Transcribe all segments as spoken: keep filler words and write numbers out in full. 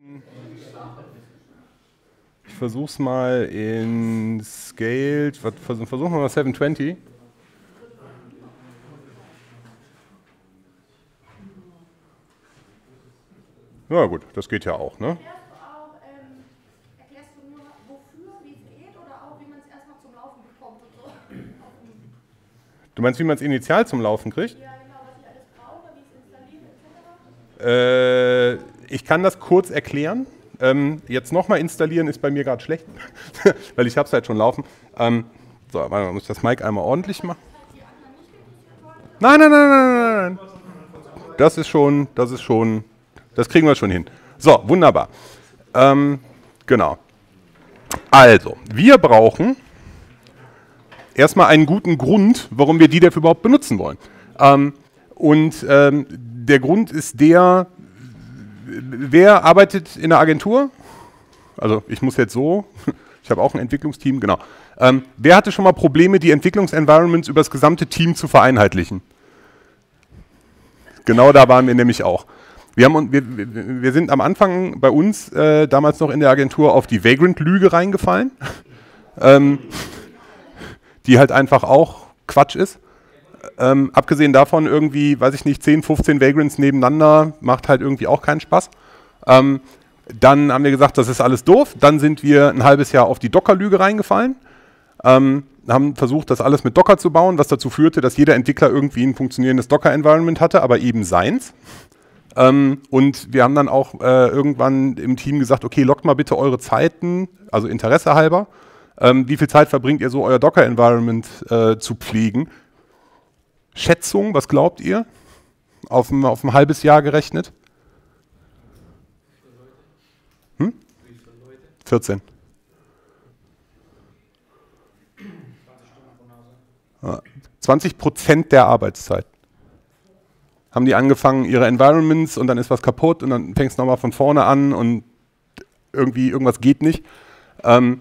Ich versuch's mal in Scaled. Versuchen wir mal siebenhundertzwanzig. Na gut, das geht ja auch, ne? Du meinst, wie man es initial zum Laufen kriegt? Ja, genau, was ich alles brauche, wie es installiert et cetera. Äh, ich kann das kurz erklären. Ähm, jetzt nochmal installieren ist bei mir gerade schlecht, weil ich habe es halt schon laufen. Ähm, so, warte mal, muss ich das Mic einmal ordentlich machen? Nein, nein, nein, nein, nein, nein. Das ist schon, das ist schon, das kriegen wir schon hin. So, wunderbar. Ähm, genau. Also, wir brauchen erstmal einen guten Grund, warum wir D D E F überhaupt benutzen wollen. Ähm, und ähm, der Grund ist der, wer arbeitet in der Agentur? Also ich muss jetzt so, ich habe auch ein Entwicklungsteam, genau. Ähm, wer hatte schon mal Probleme, die Entwicklungsenvironments über das gesamte Team zu vereinheitlichen? Genau da waren wir nämlich auch. Wir, haben, wir, wir sind am Anfang bei uns, äh, damals noch in der Agentur, auf die Vagrant-Lüge reingefallen. ähm, die halt einfach auch Quatsch ist. Ähm, abgesehen davon irgendwie, weiß ich nicht, zehn, fünfzehn Vagrants nebeneinander, macht halt irgendwie auch keinen Spaß. Ähm, dann haben wir gesagt, das ist alles doof. Dann sind wir ein halbes Jahr auf die Docker-Lüge reingefallen. Ähm, haben versucht, das alles mit Docker zu bauen, was dazu führte, dass jeder Entwickler irgendwie ein funktionierendes Docker-Environment hatte, aber eben seins. Ähm, und wir haben dann auch äh, irgendwann im Team gesagt, okay, loggt mal bitte eure Zeiten, also Interesse halber. Ähm, wie viel Zeit verbringt ihr so, euer Docker-Environment äh, zu pflegen? Schätzung, was glaubt ihr? Auf ein, auf ein halbes Jahr gerechnet? Hm? vierzehn. zwanzig Prozent der Arbeitszeit. Haben die angefangen, ihre Environments und dann ist was kaputt und dann fängst du nochmal von vorne an und irgendwie irgendwas geht nicht. Ähm,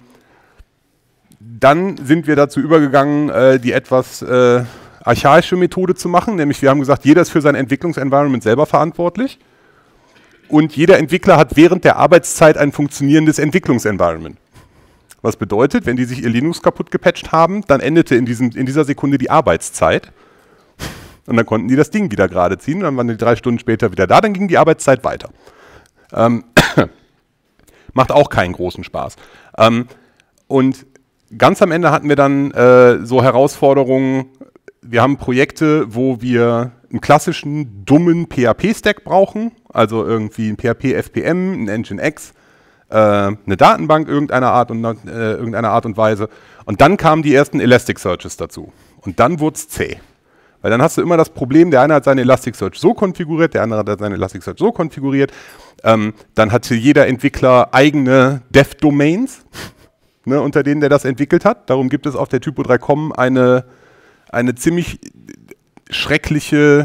Dann sind wir dazu übergegangen, äh, die etwas äh, archaische Methode zu machen, nämlich wir haben gesagt, jeder ist für sein Entwicklungsenvironment selber verantwortlich und jeder Entwickler hat während der Arbeitszeit ein funktionierendes Entwicklungsenvironment. Was bedeutet, wenn die sich ihr Linux kaputt gepatcht haben, dann endete in, diesem, in dieser Sekunde die Arbeitszeit und dann konnten die das Ding wieder gerade ziehen, dann waren die drei Stunden später wieder da, dann ging die Arbeitszeit weiter. Ähm, macht auch keinen großen Spaß. Ähm, und Ganz am Ende hatten wir dann äh, so Herausforderungen, wir haben Projekte, wo wir einen klassischen, dummen P H P-Stack brauchen, also irgendwie ein P H P F P M, ein Nginx, äh, eine Datenbank irgendeiner Art, und, äh, irgendeiner Art und Weise. Und dann kamen die ersten Elasticsearches dazu. Und dann wurde es zäh. Weil dann hast du immer das Problem, der eine hat seine Elasticsearch so konfiguriert, der andere hat seine Elasticsearch so konfiguriert. Ähm, dann hatte jeder Entwickler eigene Dev-Domains. Ne, unter denen der das entwickelt hat. Darum gibt es auf der Typo drei Punkt com eine, eine ziemlich schreckliche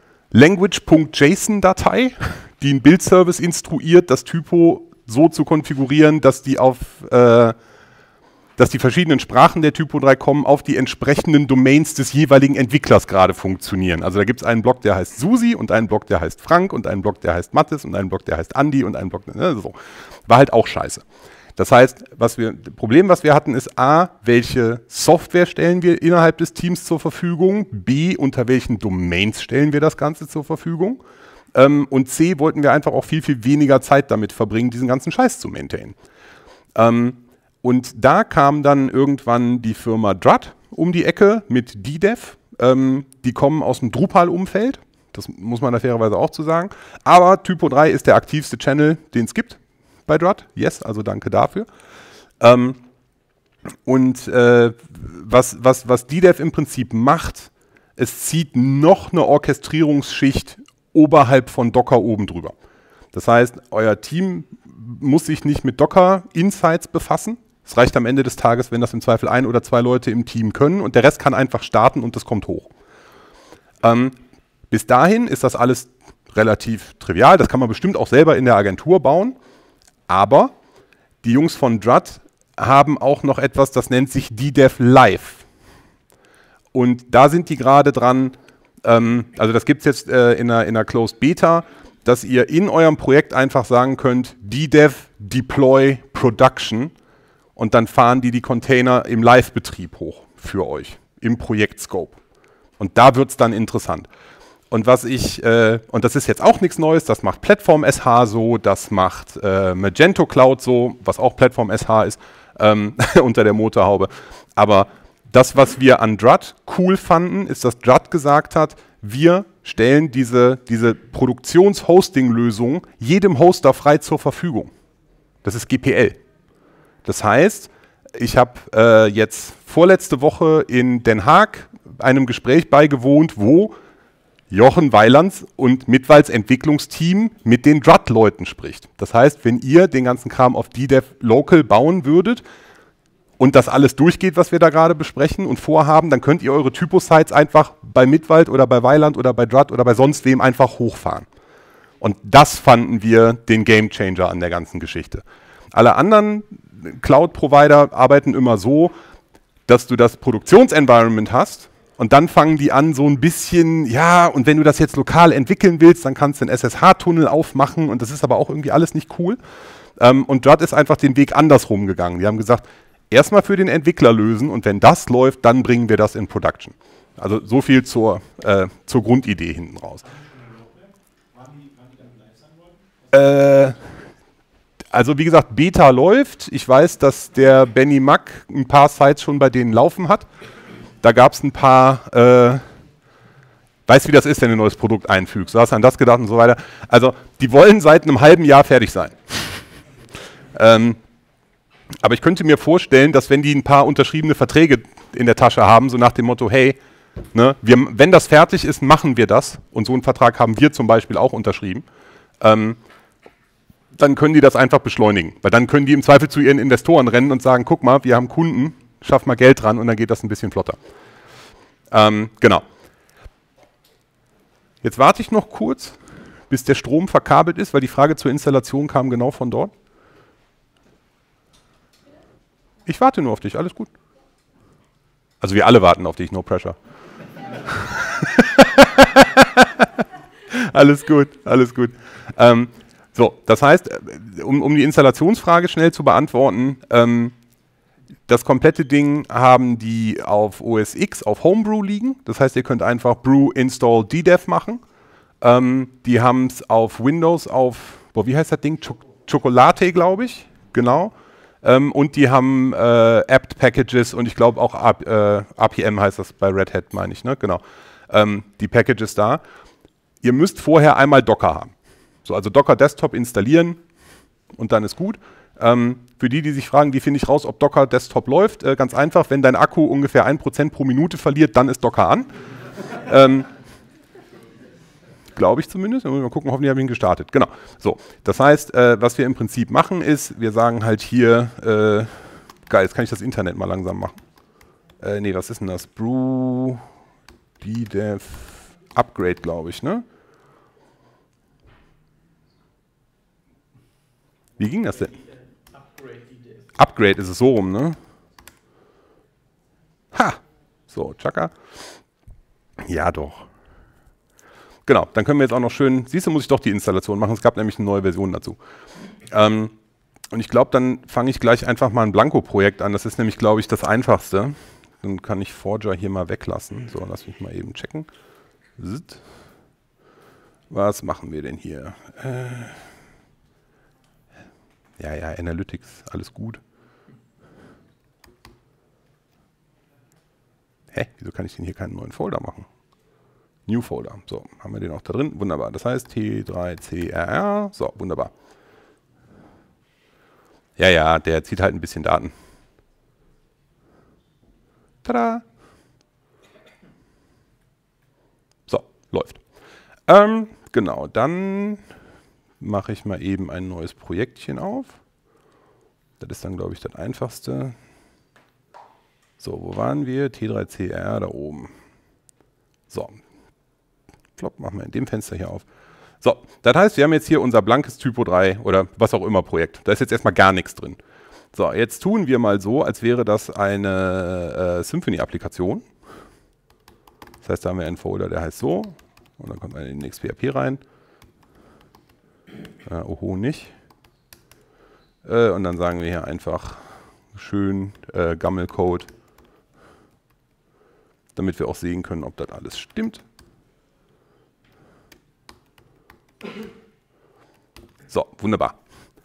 Language.json-Datei, die einen Build-Service instruiert, das Typo so zu konfigurieren, dass die auf äh, dass die verschiedenen Sprachen der Typo drei Punkt com auf die entsprechenden Domains des jeweiligen Entwicklers gerade funktionieren. Also da gibt es einen Block, der heißt Susi und einen Block, der heißt Frank und einen Block, der heißt Mathis und einen Block, der heißt Andi und einen Block, ne, so. War halt auch scheiße. Das heißt, was wir, das Problem, was wir hatten, ist A, welche Software stellen wir innerhalb des Teams zur Verfügung, B, unter welchen Domains stellen wir das Ganze zur Verfügung ähm, und C, wollten wir einfach auch viel, viel weniger Zeit damit verbringen, diesen ganzen Scheiß zu maintainen. Ähm, und da kam dann irgendwann die Firma Druid um die Ecke mit D D E F, ähm, die kommen aus dem Drupal-Umfeld, das muss man da fairerweise auch zu sagen, aber Typo drei ist der aktivste Channel, den es gibt. Bei Druid, yes, also danke dafür. Ähm, und äh, was, was, was D D E F im Prinzip macht, es zieht noch eine Orchestrierungsschicht oberhalb von Docker oben drüber. Das heißt, euer Team muss sich nicht mit Docker Insights befassen. Es reicht am Ende des Tages, wenn das im Zweifel ein oder zwei Leute im Team können und der Rest kann einfach starten und das kommt hoch. Ähm, bis dahin ist das alles relativ trivial, das kann man bestimmt auch selber in der Agentur bauen. Aber die Jungs von Druid haben auch noch etwas, das nennt sich D D E F Live. Und da sind die gerade dran, ähm, also das gibt es jetzt äh, in, einer, in einer Closed Beta, dass ihr in eurem Projekt einfach sagen könnt, dedev, deploy, production und dann fahren die die Container im Live-Betrieb hoch für euch, im Projektscope. Und da wird es dann interessant. Und was ich, äh, und das ist jetzt auch nichts Neues, das macht Platform S H so, das macht äh, Magento Cloud so, was auch Platform S H ist, ähm, unter der Motorhaube. Aber das, was wir an Druid cool fanden, ist, dass Druid gesagt hat, wir stellen diese, diese Produktions-Hosting-Lösung jedem Hoster frei zur Verfügung. Das ist G P L. Das heißt, ich habe äh, jetzt vorletzte Woche in Den Haag einem Gespräch beigewohnt, wo Jochen Weilands und Mitwalds Entwicklungsteam mit den Druid-Leuten spricht. Das heißt, wenn ihr den ganzen Kram auf dedev local bauen würdet und das alles durchgeht, was wir da gerade besprechen und vorhaben, dann könnt ihr eure Typo-Sites einfach bei Mitwald oder bei Weiland oder bei Druid oder bei sonst wem einfach hochfahren. Und das fanden wir den Gamechanger an der ganzen Geschichte. Alle anderen Cloud-Provider arbeiten immer so, dass du das Produktionsenvironment hast und dann fangen die an so ein bisschen, ja, und wenn du das jetzt lokal entwickeln willst, dann kannst du einen S S H-Tunnel aufmachen und das ist aber auch irgendwie alles nicht cool. Ähm, und Druid ist einfach den Weg andersrum gegangen. Die haben gesagt, erstmal für den Entwickler lösen und wenn das läuft, dann bringen wir das in Production. Also so viel zur, äh, zur Grundidee hinten raus. Äh, also wie gesagt, Beta läuft. Ich weiß, dass der Benny Mack ein paar Sites schon bei denen laufen hat. Da gab es ein paar, äh, weißt wie das ist, wenn du ein neues Produkt einfügst. Du hast an das gedacht und so weiter. Also die wollen seit einem halben Jahr fertig sein. ähm, aber ich könnte mir vorstellen, dass wenn die ein paar unterschriebene Verträge in der Tasche haben, so nach dem Motto, hey, ne, wir, wenn das fertig ist, machen wir das. Und so einen Vertrag haben wir zum Beispiel auch unterschrieben. Ähm, dann können die das einfach beschleunigen. Weil dann können die im Zweifel zu ihren Investoren rennen und sagen, guck mal, wir haben Kunden, schaff mal Geld dran und dann geht das ein bisschen flotter. Ähm, genau. Jetzt warte ich noch kurz, bis der Strom verkabelt ist, weil die Frage zur Installation kam genau von dort. Ich warte nur auf dich, alles gut. Also wir alle warten auf dich, no pressure. Alles gut, alles gut. Ähm, so, das heißt, um, um die Installationsfrage schnell zu beantworten, ähm, das komplette Ding haben die auf O S X, auf Homebrew liegen. Das heißt, ihr könnt einfach brew install dedev machen. Ähm, die haben es auf Windows auf, boah, wie heißt das Ding? Ch Chocolate, glaube ich. Genau. Ähm, und die haben äh, apt-Packages und ich glaube auch A P M heißt das bei Red Hat, meine ich. Ne? Genau. Ähm, die Packages da. Ihr müsst vorher einmal Docker haben. So, also Docker Desktop installieren und dann ist gut. Ähm, für die, die sich fragen, wie finde ich raus, ob Docker Desktop läuft, äh, ganz einfach, wenn dein Akku ungefähr ein Prozent pro Minute verliert, dann ist Docker an. ähm, Glaube ich zumindest. Mal gucken, hoffentlich habe ich ihn gestartet. Genau. So, das heißt, äh, was wir im Prinzip machen ist, wir sagen halt hier, äh, geil, jetzt kann ich das Internet mal langsam machen. Äh, nee, was ist denn das? Brew, dedev, Upgrade, glaube ich, ne? Wie ging das denn? Upgrade ist es so rum, ne? Ha! So, tschakka. Ja, doch. Genau, dann können wir jetzt auch noch schön, siehst du, muss ich doch die Installation machen, es gab nämlich eine neue Version dazu. Ähm, und ich glaube, dann fange ich gleich einfach mal ein Blanco-Projekt an, das ist nämlich, glaube ich, das Einfachste. Dann kann ich Forger hier mal weglassen. So, lass mich mal eben checken. Was machen wir denn hier? Äh ja, ja, Analytics, alles gut. Hä, wieso kann ich denn hier keinen neuen Folder machen? New Folder. So, haben wir den auch da drin. Wunderbar. Das heißt T drei C R R. So, wunderbar. Ja, ja, der zieht halt ein bisschen Daten. Tada! So, läuft. Ähm, genau, dann mache ich mal eben ein neues Projektchen auf. Das ist dann, glaube ich, das Einfachste. So, wo waren wir? T drei C R R da oben. So. Klopp, machen wir in dem Fenster hier auf. So, das heißt, wir haben jetzt hier unser blankes Typo drei oder was auch immer Projekt. Da ist jetzt erstmal gar nichts drin. So, jetzt tun wir mal so, als wäre das eine äh, Symfony-Applikation. Das heißt, da haben wir einen Folder, der heißt so. Und dann kommt man in den X P R P rein. Äh, oho, nicht. Äh, und dann sagen wir hier einfach schön äh, Gammelcode, damit wir auch sehen können, ob das alles stimmt. So, wunderbar.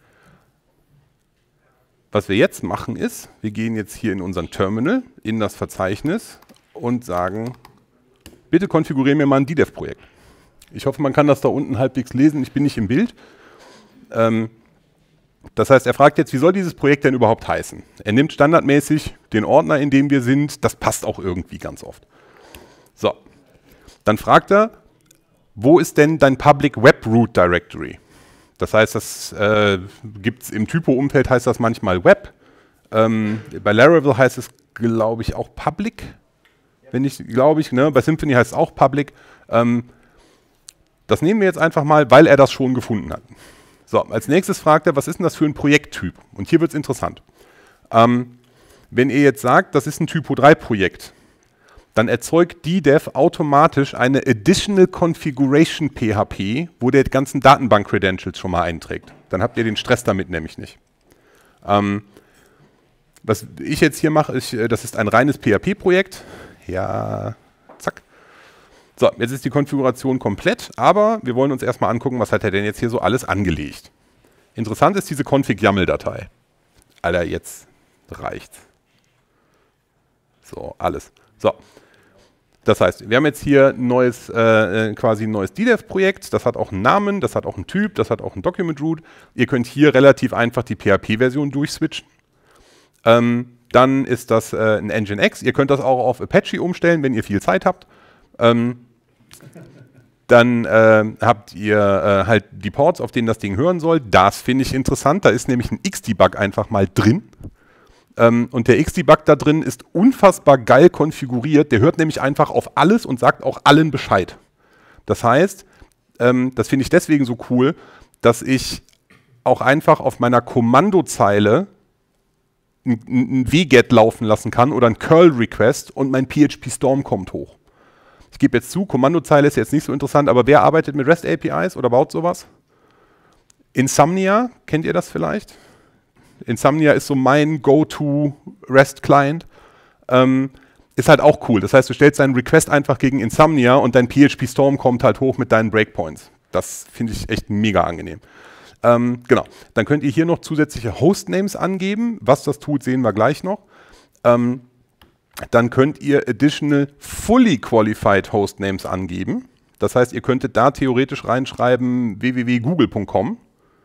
Was wir jetzt machen ist, wir gehen jetzt hier in unseren Terminal, in das Verzeichnis und sagen, bitte konfiguriere mir mal ein D D E V-Projekt. Ich hoffe, man kann das da unten halbwegs lesen, ich bin nicht im Bild. Ähm, das heißt, er fragt jetzt, wie soll dieses Projekt denn überhaupt heißen? Er nimmt standardmäßig den Ordner, in dem wir sind, das passt auch irgendwie ganz oft. So, dann fragt er, wo ist denn dein Public Web Root Directory? Das heißt, das äh, gibt es im Typo-Umfeld, heißt das manchmal Web. Ähm, bei Laravel heißt es, glaube ich, auch Public. Wenn ich, glaube ich, ne? Bei Symfony heißt es auch Public. Ähm, das nehmen wir jetzt einfach mal, weil er das schon gefunden hat. So, als nächstes fragt er, was ist denn das für ein Projekttyp? Und hier wird es interessant. Ähm, wenn ihr jetzt sagt, das ist ein Typo drei Projekt, dann erzeugt D D E V automatisch eine Additional Configuration P H P, wo der ganzen Datenbank-Credentials schon mal einträgt. Dann habt ihr den Stress damit nämlich nicht. Ähm, was ich jetzt hier mache, ist, das ist ein reines P H P-Projekt. Ja, zack. So, jetzt ist die Konfiguration komplett, aber wir wollen uns erstmal angucken, was hat er denn jetzt hier so alles angelegt. Interessant ist diese Config-YAML-Datei. Alter, jetzt reicht's. So, alles. So. Das heißt, wir haben jetzt hier ein neues, äh, quasi ein neues D D E V-Projekt, das hat auch einen Namen, das hat auch einen Typ, das hat auch einen Document-Root. Ihr könnt hier relativ einfach die P H P-Version durchswitchen. Ähm, dann ist das äh, ein Nginx. Ihr könnt das auch auf Apache umstellen, wenn ihr viel Zeit habt. Ähm, dann äh, habt ihr äh, halt die Ports, auf denen das Ding hören soll. Das finde ich interessant, da ist nämlich ein Xdebug einfach mal drin. Ähm, und der Xdebug da drin ist unfassbar geil konfiguriert. Der hört nämlich einfach auf alles und sagt auch allen Bescheid. Das heißt, ähm, das finde ich deswegen so cool, dass ich auch einfach auf meiner Kommandozeile ein, ein wget laufen lassen kann oder ein Curl-Request und mein P H P-Storm kommt hoch. Ich gebe jetzt zu, Kommandozeile ist jetzt nicht so interessant, aber wer arbeitet mit REST A P Is oder baut sowas? Insomnia, kennt ihr das vielleicht? Insomnia ist so mein Go-To-REST-Client. Ähm, ist halt auch cool. Das heißt, du stellst deinen Request einfach gegen Insomnia und dein P H P-Storm kommt halt hoch mit deinen Breakpoints. Das finde ich echt mega angenehm. Ähm, genau. Dann könnt ihr hier noch zusätzliche Hostnames angeben. Was das tut, sehen wir gleich noch. Ähm, dann könnt ihr additional fully qualified Hostnames angeben. Das heißt, ihr könntet da theoretisch reinschreiben w w w punkt google punkt com.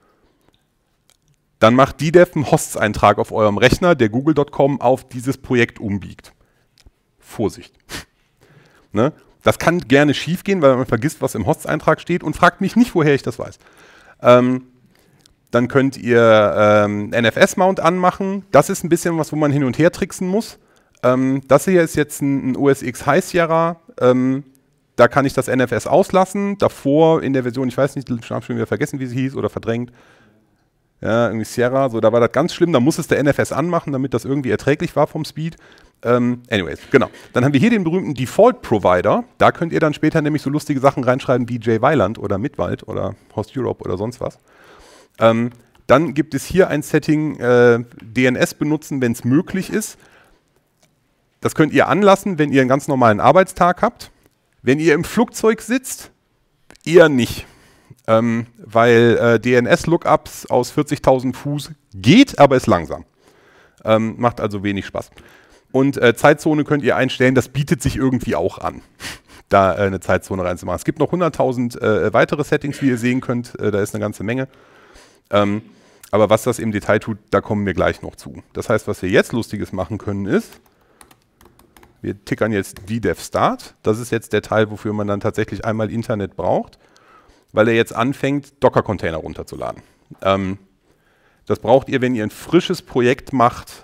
Dann macht D D E V einen Hosts-Eintrag auf eurem Rechner, der google punkt com auf dieses Projekt umbiegt. Vorsicht. Ne? Das kann gerne schief gehen, weil man vergisst, was im Hosts-Eintrag steht und fragt mich nicht, woher ich das weiß. Ähm, dann könnt ihr ähm, N F S-Mount anmachen. Das ist ein bisschen was, wo man hin und her tricksen muss. Ähm, das hier ist jetzt ein, ein O S X High Sierra. Ähm, da kann ich das N F S auslassen. Davor in der Version, ich weiß nicht, ich habe schon wieder vergessen, wie sie hieß oder verdrängt. Ja, irgendwie Sierra, so, da war das ganz schlimm, da musstest du N F S anmachen, damit das irgendwie erträglich war vom Speed. Ähm, anyways, genau. Dann haben wir hier den berühmten Default Provider. Da könnt ihr dann später nämlich so lustige Sachen reinschreiben wie J Weiland oder Midwald oder Host Europe oder sonst was. Ähm, dann gibt es hier ein Setting, äh, D N S benutzen, wenn es möglich ist. Das könnt ihr anlassen, wenn ihr einen ganz normalen Arbeitstag habt. Wenn ihr im Flugzeug sitzt, eher nicht. Ähm, weil äh, D N S-Lookups aus vierzigtausend Fuß geht, aber ist langsam. Ähm, macht also wenig Spaß. Und äh, Zeitzone könnt ihr einstellen, das bietet sich irgendwie auch an, da äh, eine Zeitzone reinzumachen. Es gibt noch hunderttausend äh, weitere Settings, wie ihr sehen könnt, äh, da ist eine ganze Menge. Ähm, aber was das im Detail tut, da kommen wir gleich noch zu. Das heißt, was wir jetzt Lustiges machen können ist, wir tickern jetzt D D E V Start. Das ist jetzt der Teil, wofür man dann tatsächlich einmal Internet braucht, weil er jetzt anfängt, Docker-Container runterzuladen. Ähm, das braucht ihr, wenn ihr ein frisches Projekt macht,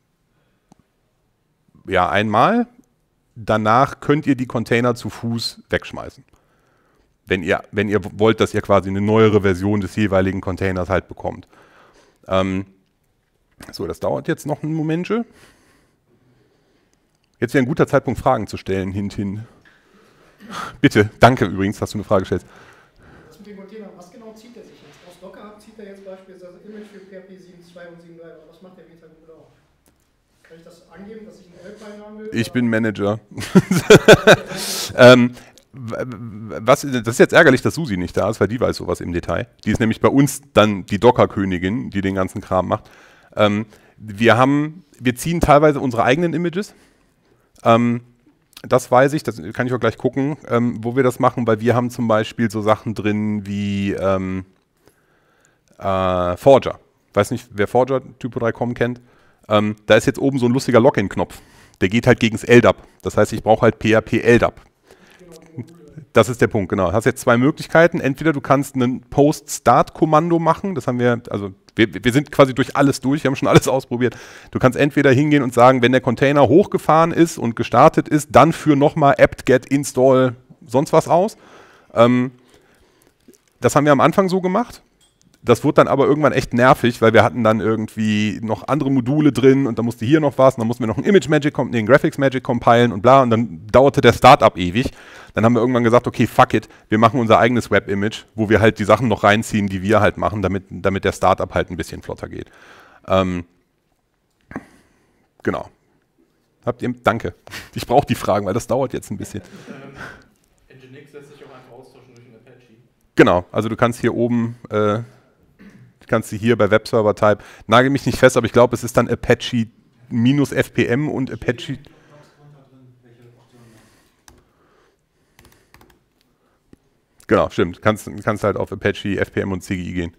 ja, einmal. Danach könnt ihr die Container zu Fuß wegschmeißen. Wenn ihr, wenn ihr wollt, dass ihr quasi eine neuere Version des jeweiligen Containers halt bekommt. Ähm, so, das dauert jetzt noch einen Momentchen. Jetzt wäre ein guter Zeitpunkt, Fragen zu stellen, hinten. Bitte, danke übrigens, dass du eine Frage stellst. Das mit dem Container, was genau zieht er sich jetzt? Brauchst jetzt das Image für P H P sieben Punkt zwei und sieben Punkt drei, aber was macht der Meta-Google auch? Kann ich das angeben, dass ich einen Alpine haben will? Ich bin Manager. ähm, was, das ist jetzt ärgerlich, dass Susi nicht da ist, weil die weiß sowas im Detail. Die ist nämlich bei uns dann die Docker-Königin, die den ganzen Kram macht. Ähm, wir haben, wir ziehen teilweise unsere eigenen Images. Ähm, das weiß ich, das kann ich auch gleich gucken, ähm, wo wir das machen, weil wir haben zum Beispiel so Sachen drin wie ähm, äh, Forger. Ich weiß nicht, wer Forger Typo drei Punkt com kennt. Ähm, da ist jetzt oben so ein lustiger Login-Knopf. Der geht halt gegens L D A P. Das heißt, ich brauche halt P H P L D A P. Das ist der Punkt, genau. Du hast jetzt zwei Möglichkeiten. Entweder du kannst ein Post-Start-Kommando machen. Das haben wir, also wir, wir sind quasi durch alles durch. Wir haben schon alles ausprobiert. Du kannst entweder hingehen und sagen, wenn der Container hochgefahren ist und gestartet ist, dann für nochmal apt-get install sonst was aus. Ähm, das haben wir am Anfang so gemacht. Das wurde dann aber irgendwann echt nervig, weil wir hatten dann irgendwie noch andere Module drin und dann musste hier noch was und dann mussten wir noch ein Image Magic, nee, ein Graphics Magic compilen und bla und dann dauerte der Startup ewig. Dann haben wir irgendwann gesagt, okay, fuck it, wir machen unser eigenes Web-Image, wo wir halt die Sachen noch reinziehen, die wir halt machen, damit, damit der Startup halt ein bisschen flotter geht. Ähm, genau. Habt ihr, danke. Ich brauche die Fragen, weil das dauert jetzt ein bisschen. Ähm, Nginx lässt sich auch einfach austauschen durch einen Apache. Genau, also du kannst hier oben äh, kannst du hier bei Webserver-Type, nagel mich nicht fest, aber ich glaube, es ist dann Apache minus F P M und Apache. Genau, stimmt. Kannst, kannst halt auf Apache, F P M und C G I gehen.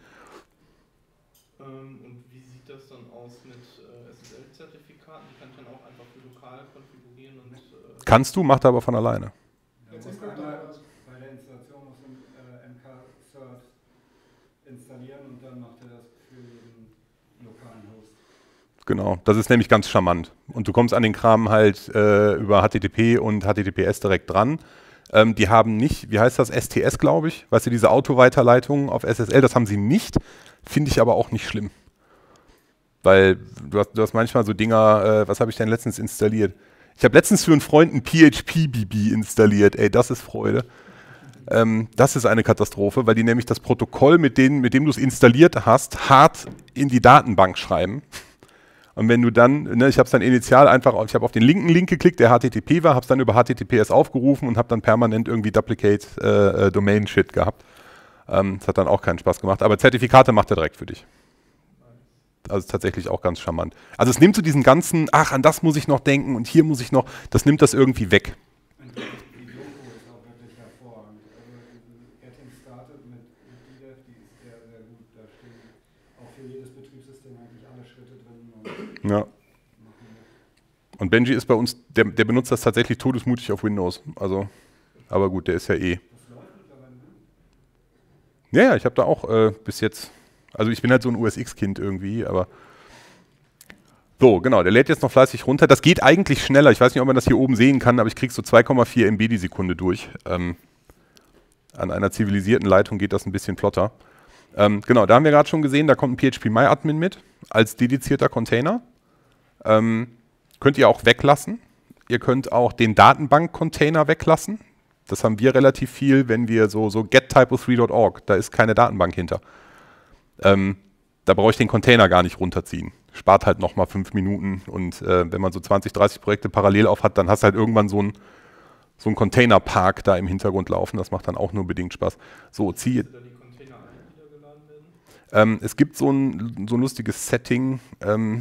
Ähm, und wie sieht das dann aus mit äh, S S L-Zertifikaten? Die kann ich dann auch einfach für lokal konfigurieren und. Äh Kannst du, macht er aber von alleine. Jetzt muss einmal bei der Installation muss ein äh, M K-Cert installieren und dann macht er das für den lokalen Host. Genau, das ist nämlich ganz charmant. Und du kommst an den Kram halt äh, über H T T P und H T T P S direkt dran. Ähm, die haben nicht, wie heißt das, S T S, glaube ich, weißt du, diese Autoweiterleitung auf S S L, das haben sie nicht, finde ich aber auch nicht schlimm. Weil du hast, du hast manchmal so Dinger, äh, was habe ich denn letztens installiert? Ich habe letztens für einen Freund ein P H P B B installiert, ey, das ist Freude. Ähm, das ist eine Katastrophe, weil die nämlich das Protokoll, mit, denen, mit dem du es installiert hast, hart in die Datenbank schreiben. Und wenn du dann, ne, ich habe es dann initial einfach, ich habe auf den linken Link geklickt, der H T T P war, habe es dann über H T T P S aufgerufen und habe dann permanent irgendwie Duplicate äh, Domain Shit gehabt. Ähm, das hat dann auch keinen Spaß gemacht, aber Zertifikate macht er direkt für dich. Also tatsächlich auch ganz charmant. Also es nimmt so diesen ganzen, ach, an das muss ich noch denken und hier muss ich noch, das nimmt das irgendwie weg. Und die Logo ist auch wirklich hervorragend. Also Getting Started mit D D E V, die ist sehr, sehr gut. Da stehen auch für jedes Betriebssystem eigentlich alle Schritte drin. Und Ja. Und Benji ist bei uns, der, der benutzt das tatsächlich todesmutig auf Windows. Also, aber gut, der ist ja eh. das läuft mittlerweile gut. Ja, ja, ich habe da auch äh, bis jetzt, also ich bin halt so ein U S X-Kind irgendwie, aber so, genau, der lädt jetzt noch fleißig runter. Das geht eigentlich schneller. Ich weiß nicht, ob man das hier oben sehen kann, aber ich kriege so zwei Komma vier Megabyte die Sekunde durch. Ähm, an einer zivilisierten Leitung geht das ein bisschen flotter. Ähm, genau, da haben wir gerade schon gesehen, da kommt ein P H P MyAdmin mit als dedizierter Container. Ähm, könnt ihr auch weglassen. Ihr könnt auch den Datenbank-Container weglassen. Das haben wir relativ viel, wenn wir so, so get typo drei punkt org, da ist keine Datenbank hinter. Ähm, da brauche ich den Container gar nicht runterziehen. Spart halt nochmal fünf Minuten und äh, wenn man so zwanzig, dreißig Projekte parallel auf hat, dann hast du halt irgendwann so ein so ein Containerpark da im Hintergrund laufen. Das macht dann auch nur bedingt Spaß. So, ziehe. Da die Container alle niedergeladen werden? Ähm, es gibt so ein, so ein lustiges Setting. Ähm,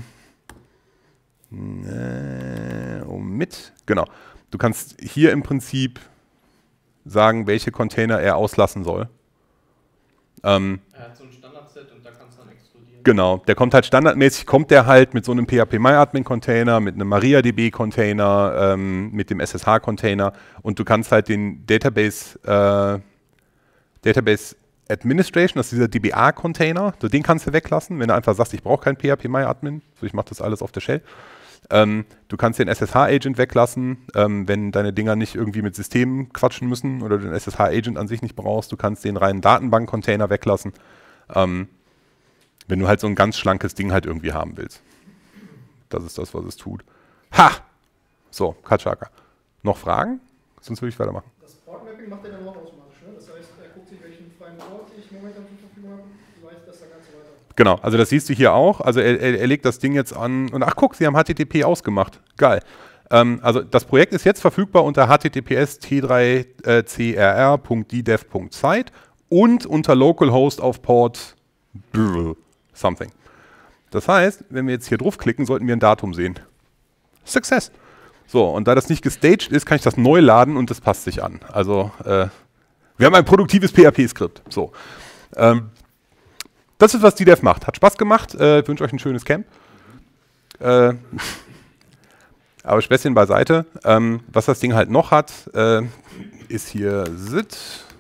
äh, oh, mit. Genau. Du kannst hier im Prinzip sagen, welche Container er auslassen soll. Ähm, Er hat so ein Standardset und da kannst du dann exkludieren. Genau, der kommt halt standardmäßig, kommt der halt mit so einem P H P MyAdmin Container, mit einem MariaDB Container, ähm, mit dem S S H Container und du kannst halt den Database, äh, Database Administration, das ist dieser D B A Container, so den kannst du weglassen, wenn du einfach sagst, ich brauche kein P H P MyAdmin, so ich mache das alles auf der Shell. Ähm, du kannst den S S H-Agent weglassen, ähm, wenn deine Dinger nicht irgendwie mit Systemen quatschen müssen oder du den S S H-Agent an sich nicht brauchst. Du kannst den reinen Datenbank-Container weglassen, ähm, wenn du halt so ein ganz schlankes Ding halt irgendwie haben willst. Das ist das, was es tut. Ha! So, Katschaka. Noch Fragen? Sonst würde ich weitermachen. Das Port-Mapping macht er dann auch automatisch, ne? Das heißt, er guckt sich, welchen freien Port ich momentan zur Verfügung habe, leitet das dann ganz weiter. Genau, also das siehst du hier auch. Also er, er, er legt das Ding jetzt an und ach guck, sie haben H T T P ausgemacht. Geil. Ähm, also das Projekt ist jetzt verfügbar unter h t t p s t drei c r r punkt d dev punkt site und unter localhost auf Port something. Das heißt, wenn wir jetzt hier draufklicken, sollten wir ein Datum sehen. Success. So, und da das nicht gestaged ist, kann ich das neu laden und das passt sich an. Also äh, wir haben ein produktives P H P-Skript. So. Ähm, Das ist, was D dev macht. Hat Spaß gemacht. Äh, ich wünsche euch ein schönes Camp. Äh, aber Späßchen beiseite. Ähm, was das Ding halt noch hat, äh, ist hier Sit.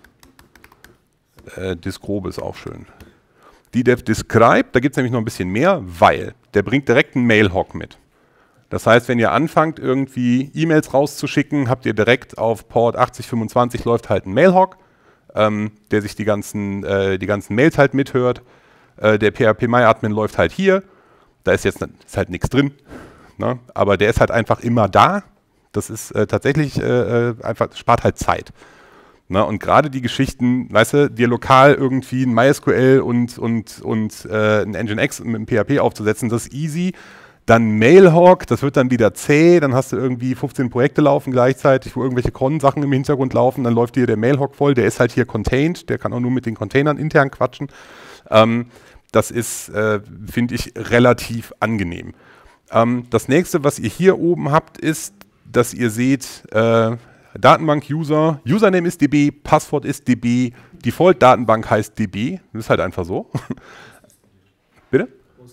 Äh, Disgrobe ist auch schön. D dev Describe, da gibt es nämlich noch ein bisschen mehr, weil der bringt direkt einen Mailhawk mit. Das heißt, wenn ihr anfangt, irgendwie E-Mails rauszuschicken, habt ihr direkt auf Port achtzig fünfundzwanzig läuft halt ein Mailhawk, ähm, der sich die ganzen, äh, die ganzen Mails halt mithört. Äh, der P H P-MyAdmin läuft halt hier. Da ist jetzt ist halt nichts drin, ne? Aber der ist halt einfach immer da. Das ist äh, tatsächlich äh, einfach, spart halt Zeit. Ne? Und gerade die Geschichten, weißt du, dir lokal irgendwie ein MySQL und, und, und äh, ein Nginx mit dem P H P aufzusetzen, das ist easy. Dann Mailhawk, das wird dann wieder zäh, dann hast du irgendwie fünfzehn Projekte laufen gleichzeitig, wo irgendwelche Cron-Sachen im Hintergrund laufen, dann läuft dir der Mailhawk voll, der ist halt hier contained, der kann auch nur mit den Containern intern quatschen. Ähm, das ist, äh, finde ich, relativ angenehm. Ähm, das nächste, was ihr hier oben habt, ist, dass ihr seht, äh, Datenbank-User, Username ist D B, Passwort ist D B, Default-Datenbank heißt D B, das ist halt einfach so. Bitte?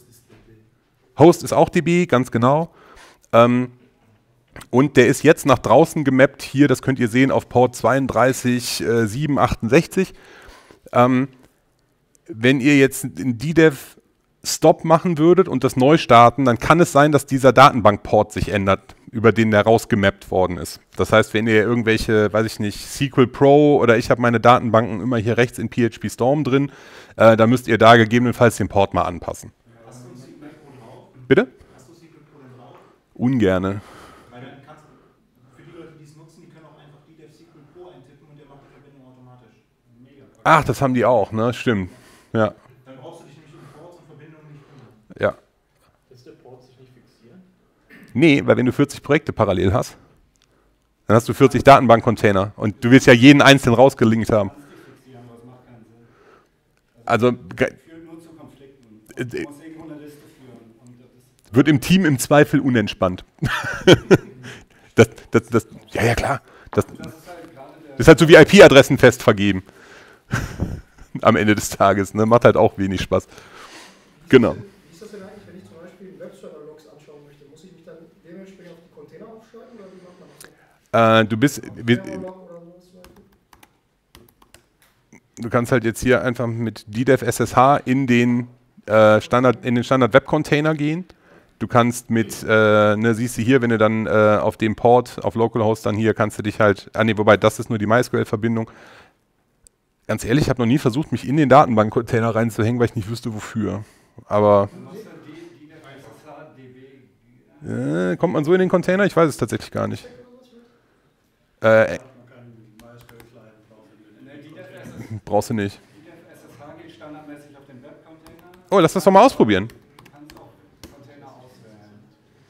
Host ist auch D B, ganz genau. Ähm, und der ist jetzt nach draußen gemappt, hier, das könnt ihr sehen, auf Port zweiunddreißig äh, sieben achtundsechzig. Ähm, wenn ihr jetzt in D dev Stop machen würdet und das neu starten, dann kann es sein, dass dieser Datenbank-Port sich ändert, über den der rausgemappt worden ist. Das heißt, wenn ihr irgendwelche, weiß ich nicht, S Q L Pro oder ich habe meine Datenbanken immer hier rechts in P H P Storm drin, äh, da müsst ihr da gegebenenfalls den Port mal anpassen. Hast du ein S Q L Pro drauf? Bitte? Hast du S Q L Pro denn drauf? Ungerne. Weil dann kannst du, für die Leute, die es nutzen, die können auch einfach D dev S Q L Pro eintippen und der macht die Verbindung automatisch. Mega. Ach, das haben die auch, ne? Stimmt. Ja. Dann brauchst du dich nämlich um Ports und Verbindungen nicht kümmern. Ja. Lässt der Port sich nicht fixieren? Nee, weil wenn du vierzig Projekte parallel hast, dann hast du vierzig Datenbank-Container und du willst ja jeden einzelnen rausgelinkt haben. Du kannst dich fixieren, aber es macht keinen Sinn. Also Führt nur zu Konflikten. Und du musst irgendwo eine Liste führen. Und das ist wird im Team im Zweifel unentspannt. das, das, das, ja, ja, klar. Das, das ist halt gerade der das ist halt so wie I P-Adressen fest vergeben. Am Ende des Tages, ne? Macht halt auch wenig Spaß. Genau. Wie ist das denn eigentlich, wenn ich zum Beispiel Webserver-Logs anschauen möchte? Muss ich mich dann dementsprechend auf die Container aufschreiben oder wie macht man das? Äh, du bist, wir, Server-Log oder sowas zum Beispiel? du kannst halt jetzt hier einfach mit D dev S S H in den äh, Standard, in den Standard-Web-Container gehen. Du kannst mit, äh, ne, siehst du hier, wenn du dann äh, auf dem Port, auf Localhost dann hier, kannst du dich halt, ah nee, wobei das ist nur die MySQL-Verbindung. Ganz ehrlich, ich habe noch nie versucht, mich in den Datenbank-Container reinzuhängen, weil ich nicht wüsste, wofür. Aber Du machst dann D dev S S H D B. äh, kommt man so in den Container? Ich weiß es tatsächlich gar nicht. Äh, Nee, D dev S S H brauchst du nicht. D dev S S H geht standardmäßig auf den Web-Container. Oh, lass das doch mal ausprobieren. Du kannst auch Container auswählen.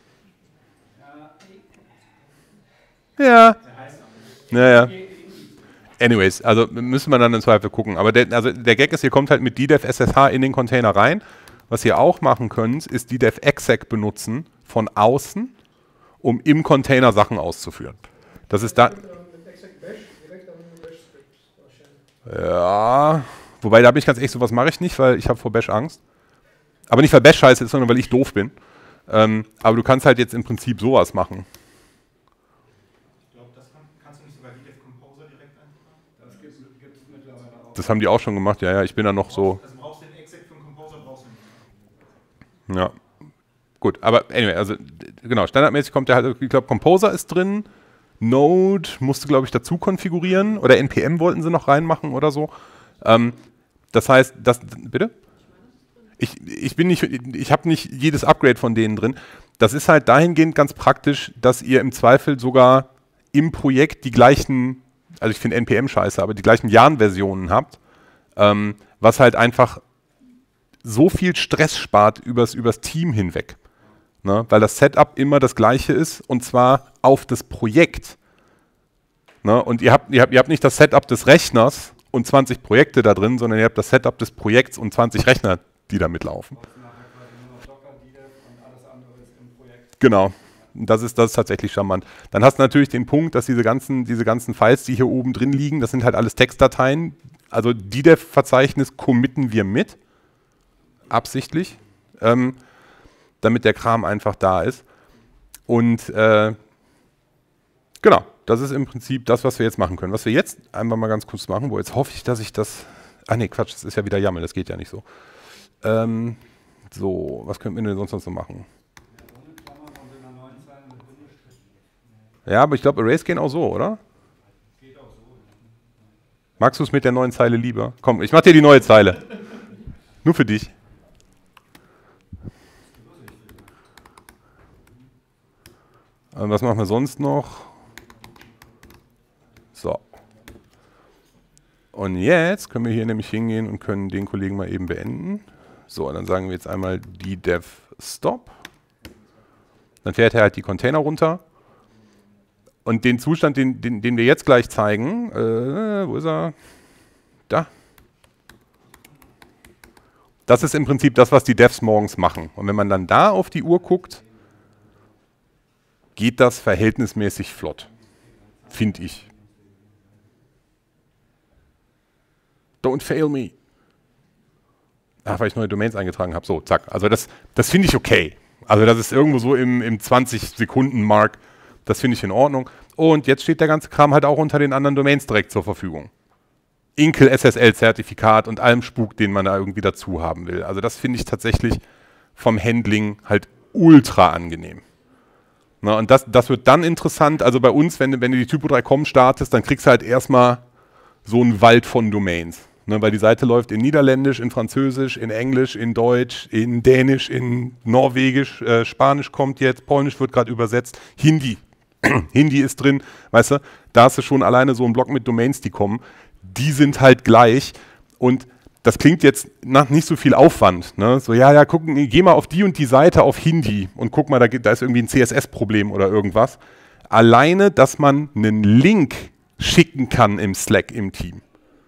Ja, Ja. der heißt Naja. Anyways, also müssen wir dann im Zweifel gucken. Aber der, also der Gag ist, ihr kommt halt mit D dev S S H in den Container rein. Was ihr auch machen könnt, ist D dev exec benutzen von außen, um im Container Sachen auszuführen. Das ist da. Mit exec bash direkt an den Bash-Script wahrscheinlich. Ja. Wobei, da bin ich ganz ehrlich, sowas mache ich nicht, weil ich habe vor Bash Angst. Aber nicht, weil Bash scheiße ist, sondern weil ich doof bin. Ähm, aber du kannst halt jetzt im Prinzip sowas machen. Ich glaube, das kann, kannst du nicht sogar D dev Composer direkt eintragen? Das gibt es mittlerweile auch. Das haben die auch schon gemacht. Ja, ja, ich bin da noch so. Also brauchst du den Exec für den Composer, brauchst du nicht. Ja. Gut, aber anyway, also genau, standardmäßig kommt der halt, ich glaube, Composer ist drin. Node musst du, glaube ich, dazu konfigurieren. Oder N P M wollten sie noch reinmachen oder so. Ähm, das heißt, das. Bitte? Ich, ich bin nicht, ich habe nicht jedes Upgrade von denen drin. Das ist halt dahingehend ganz praktisch, dass ihr im Zweifel sogar im Projekt die gleichen, also ich finde N P M scheiße, aber die gleichen Yarn-Versionen habt, ähm, was halt einfach so viel Stress spart übers, übers Team hinweg. Ne? Weil das Setup immer das gleiche ist und zwar auf das Projekt. Ne? Und ihr habt, ihr, habt, ihr habt nicht das Setup des Rechners und zwanzig Projekte da drin, sondern ihr habt das Setup des Projekts und zwanzig Rechner, die da mitlaufen. Genau. Das ist, das ist tatsächlich charmant. Dann hast du natürlich den Punkt, dass diese ganzen, diese ganzen Files, die hier oben drin liegen, das sind halt alles Textdateien. Also D D E V-Verzeichnis committen wir mit, absichtlich, ähm, damit der Kram einfach da ist. Und äh, genau, das ist im Prinzip das, was wir jetzt machen können. Was wir jetzt einfach mal ganz kurz machen, wo jetzt hoffe ich, dass ich das... Ach nee, Quatsch, das ist ja wieder YAML, das geht ja nicht so. Ähm, so, was könnten wir denn sonst noch so machen? Ja, aber ich glaube, Arrays gehen auch so, oder? Geht auch so. Magst du es mit der neuen Zeile lieber? Komm, ich mach dir die neue Zeile. Nur für dich. Und was machen wir sonst noch? So. Und jetzt können wir hier nämlich hingehen und können den Kollegen mal eben beenden. So, dann sagen wir jetzt einmal D D E V Stop. Dann fährt er halt die Container runter. Und den Zustand, den, den, den wir jetzt gleich zeigen, äh, wo ist er? Da. Das ist im Prinzip das, was die Devs morgens machen. Und wenn man dann da auf die Uhr guckt, geht das verhältnismäßig flott. Finde ich. Don't fail me. Ach, weil ich neue Domains eingetragen habe. So, zack. Also das, das finde ich okay. Also das ist irgendwo so im, im zwanzig-Sekunden-Mark. Das finde ich in Ordnung. Und jetzt steht der ganze Kram halt auch unter den anderen Domains direkt zur Verfügung. Inkel S S L-Zertifikat und allem Spuk, den man da irgendwie dazu haben will. Also das finde ich tatsächlich vom Handling halt ultra angenehm. Na, und das, das wird dann interessant. Also bei uns, wenn, wenn du die Typo drei Punkt com startest, dann kriegst du halt erstmal so einen Wald von Domains. Ne, weil die Seite läuft in Niederländisch, in Französisch, in Englisch, in Deutsch, in Dänisch, in Norwegisch, äh, Spanisch kommt jetzt, Polnisch wird gerade übersetzt, Hindi. Hindi ist drin, weißt du, da hast du schon alleine so einen Block mit Domains, die kommen. Die sind halt gleich und das klingt jetzt nach nicht so viel Aufwand. Ne? So, ja, ja, guck, geh mal auf die und die Seite auf Hindi und guck mal, da, da ist irgendwie ein C S S-Problem oder irgendwas. Alleine, dass man einen Link schicken kann im Slack im Team.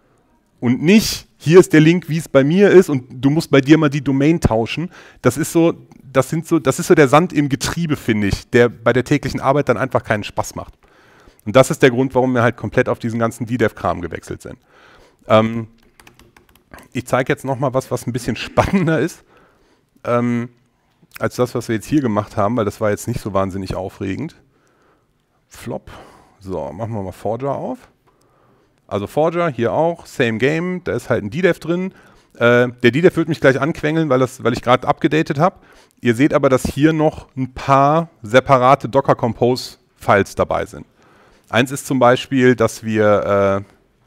Und nicht, hier ist der Link, wie es bei mir ist und du musst bei dir mal die Domain tauschen. Das ist so, das sind so, das ist so der Sand im Getriebe, finde ich, der bei der täglichen Arbeit dann einfach keinen Spaß macht. Und das ist der Grund, warum wir halt komplett auf diesen ganzen D D E V-Kram gewechselt sind. Ähm, ich zeige jetzt nochmal was, was ein bisschen spannender ist, ähm, als das, was wir jetzt hier gemacht haben, weil das war jetzt nicht so wahnsinnig aufregend. Flop. So, machen wir mal Forger auf. Also Forger, hier auch, same game, da ist halt ein D D E V drin. Äh, der D D E V wird mich gleich anquengeln, weil, das, weil ich gerade abgedatet habe. Ihr seht aber, dass hier noch ein paar separate Docker Compose Files dabei sind. Eins ist zum Beispiel, dass wir,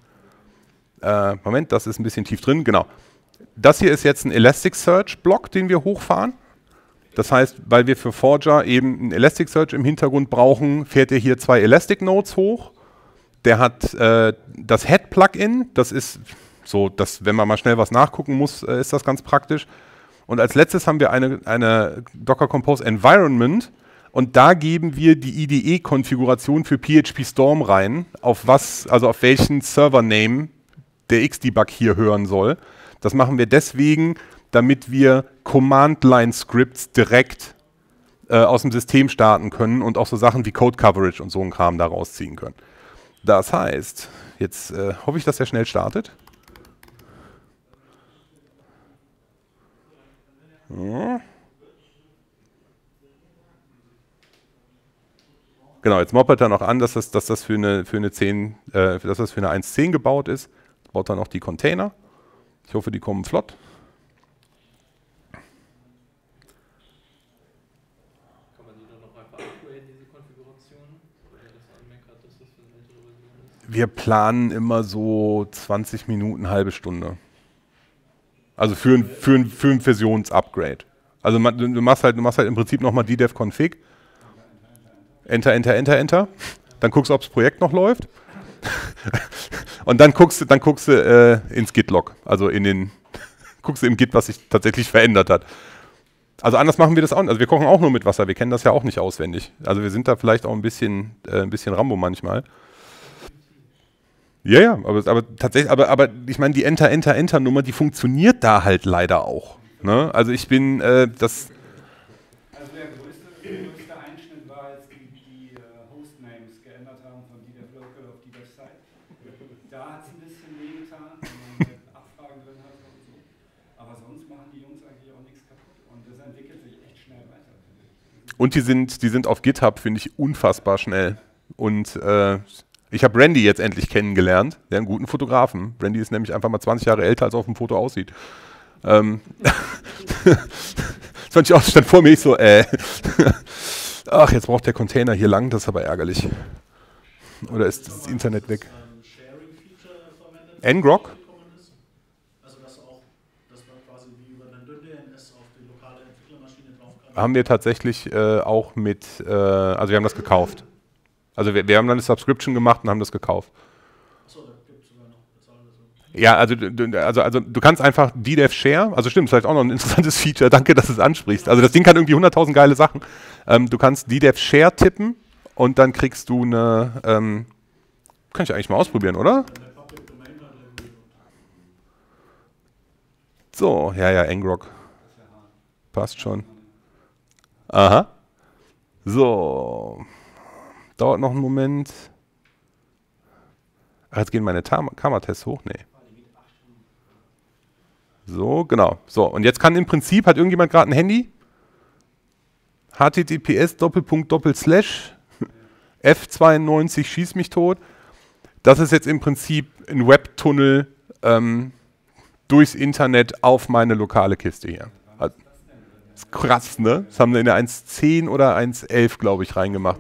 äh, äh, Moment, das ist ein bisschen tief drin, genau. Das hier ist jetzt ein Elasticsearch-Block, den wir hochfahren. Das heißt, weil wir für Forger eben ein Elasticsearch im Hintergrund brauchen, fährt er hier zwei Elastic Nodes hoch. Der hat äh, das Head-Plugin, das ist so, dass, wenn man mal schnell was nachgucken muss, äh, ist das ganz praktisch. Und als letztes haben wir eine, eine Docker Compose Environment und da geben wir die I D E-Konfiguration für P H P Storm rein, auf was, also auf welchen Server-Name der Xdebug hier hören soll. Das machen wir deswegen, damit wir Command-Line-Scripts direkt äh, aus dem System starten können und auch so Sachen wie Code-Coverage und so ein Kram da rausziehen können. Das heißt, jetzt äh, hoffe ich, dass er schnell startet. Ja. Genau, jetzt moppert er noch an, dass das, dass das für eine, für eine zehn, äh, dass das für eine eins Punkt zehn gebaut ist. Jetzt baut er noch die Container. Ich hoffe, die kommen flott. Kann man die dann noch einfach upgraden, diese Konfiguration? Oder das anmeckert, dass das für eine ältere Version ist? Wir planen immer so zwanzig Minuten, halbe Stunde. Also für ein, für ein, für ein Versionsupgrade. Also man, du, machst halt, du machst halt im Prinzip nochmal D D E V Config. Enter, Enter, Enter, Enter. Dann guckst du, ob das Projekt noch läuft. Und dann guckst du, dann guckst du äh, ins Git-Log, also in den guckst du im Git, was sich tatsächlich verändert hat. Also anders machen wir das auch nicht. Also wir kochen auch nur mit Wasser, wir kennen das ja auch nicht auswendig. Also wir sind da vielleicht auch ein bisschen, äh, ein bisschen Rambo manchmal. Ja, ja, aber, aber tatsächlich, aber, aber ich meine, die Enter-Enter-Enter-Nummer, die funktioniert da halt leider auch. Ne? Also ich bin, äh, das... Also der größte, der größte Einschnitt war, als die, die uh, Hostnames geändert haben von D D F Local auf D D F Site. Da hat es ein bisschen wehgetan, wenn man halt Abfragen drin hat und so. Aber sonst machen die Jungs eigentlich auch nichts kaputt. Und das entwickelt sich echt schnell weiter. Und die sind, die sind auf GitHub, finde ich, unfassbar schnell. Und äh, ich habe Randy jetzt endlich kennengelernt, der einen guten Fotografen. Randy ist nämlich einfach mal zwanzig Jahre älter, als er auf dem Foto aussieht. Ähm das fand ich auch, stand vor mir, ich so, äh. Ach, jetzt braucht der Container hier lang, das ist aber ärgerlich. Oder ist das Internet weg? ngrok? Also dass auch, dass man quasi wie über den D N S auf die lokale Entwicklermaschine drauf kann. Haben wir tatsächlich äh, auch mit, äh, also wir haben das gekauft. Also wir, wir haben dann eine Subscription gemacht und haben das gekauft. Achso, da gibt es sogar noch bezahlte so. Ja, also, du- also, also du kannst einfach D D F Share, also stimmt, vielleicht auch noch ein interessantes Feature, danke, dass du es ansprichst. Also das Ding kann irgendwie hunderttausend geile Sachen. Ähm, du kannst D D F Share tippen und dann kriegst du eine, ähm, kann ich eigentlich mal ausprobieren, oder? Der Public Domain hat irgendwie So, ja, ja, ngrok. Passt schon. Aha. So. Dauert noch einen Moment. Ach, jetzt gehen meine Tam- Kammertests hoch? Nee. So, genau. So, und jetzt kann im Prinzip, hat irgendjemand gerade ein Handy? H T T P S Doppelpunkt Doppelslash F zweiundneunzig schieß mich tot. Das ist jetzt im Prinzip ein Webtunnel ähm, durchs Internet auf meine lokale Kiste hier. Also, das ist krass, ne? Das haben wir in der eins Punkt zehn oder eins Punkt elf, glaube ich, reingemacht.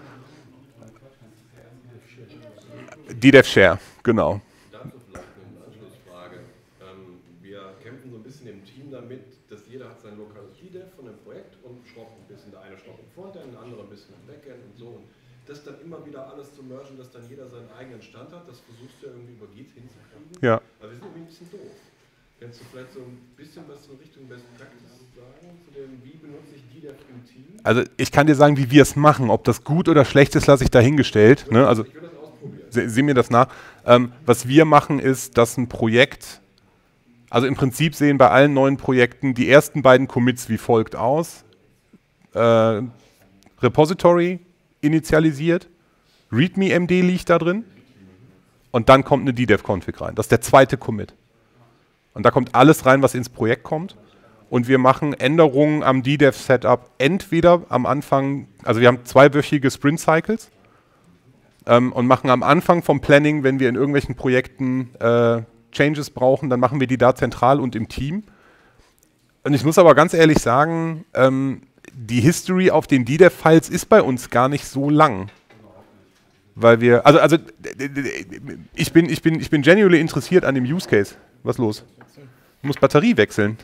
D D F Share, genau. Dazu vielleicht noch eine Anschlussfrage. Ähm, wir kämpfen so ein bisschen im Team damit, dass jeder hat sein lokales D D F von dem Projekt und schraubt ein bisschen, der eine schraubt im Frontend, der andere ein bisschen im Backend und so. Und das dann immer wieder alles zu mergen, dass dann jeder seinen eigenen Stand hat, das versuchst du ja irgendwie über Git hinzukriegen. Ja. Aber wir sind irgendwie ein bisschen doof. Kannst du vielleicht so ein bisschen was in Richtung Best Practice sagen, zu dem, wie benutze ich D D F im Team? Also ich kann dir sagen, wie wir es machen. Ob das gut oder schlecht ist, lasse ich dahingestellt. Ne? Also Ich will das ausprobieren. se- sieh mir das nach. Ähm, was wir machen, ist, dass ein Projekt, also im Prinzip sehen bei allen neuen Projekten die ersten beiden Commits wie folgt aus. Äh, Repository initialisiert, README-M D liegt da drin und dann kommt eine D D F-Config rein. Das ist der zweite Commit. Und da kommt alles rein, was ins Projekt kommt. Und wir machen Änderungen am D D F-Setup entweder am Anfang, also wir haben zweiwöchige Sprint-Cycles ähm, und machen am Anfang vom Planning, wenn wir in irgendwelchen Projekten äh, Changes brauchen, dann machen wir die da zentral und im Team. Und ich muss aber ganz ehrlich sagen, ähm, die History auf den D D F-Files ist bei uns gar nicht so lang. Weil wir, also, also ich bin, ich bin, ich bin genuinely interessiert an dem Use Case. Was ist los? Ich muss Batterie wechseln.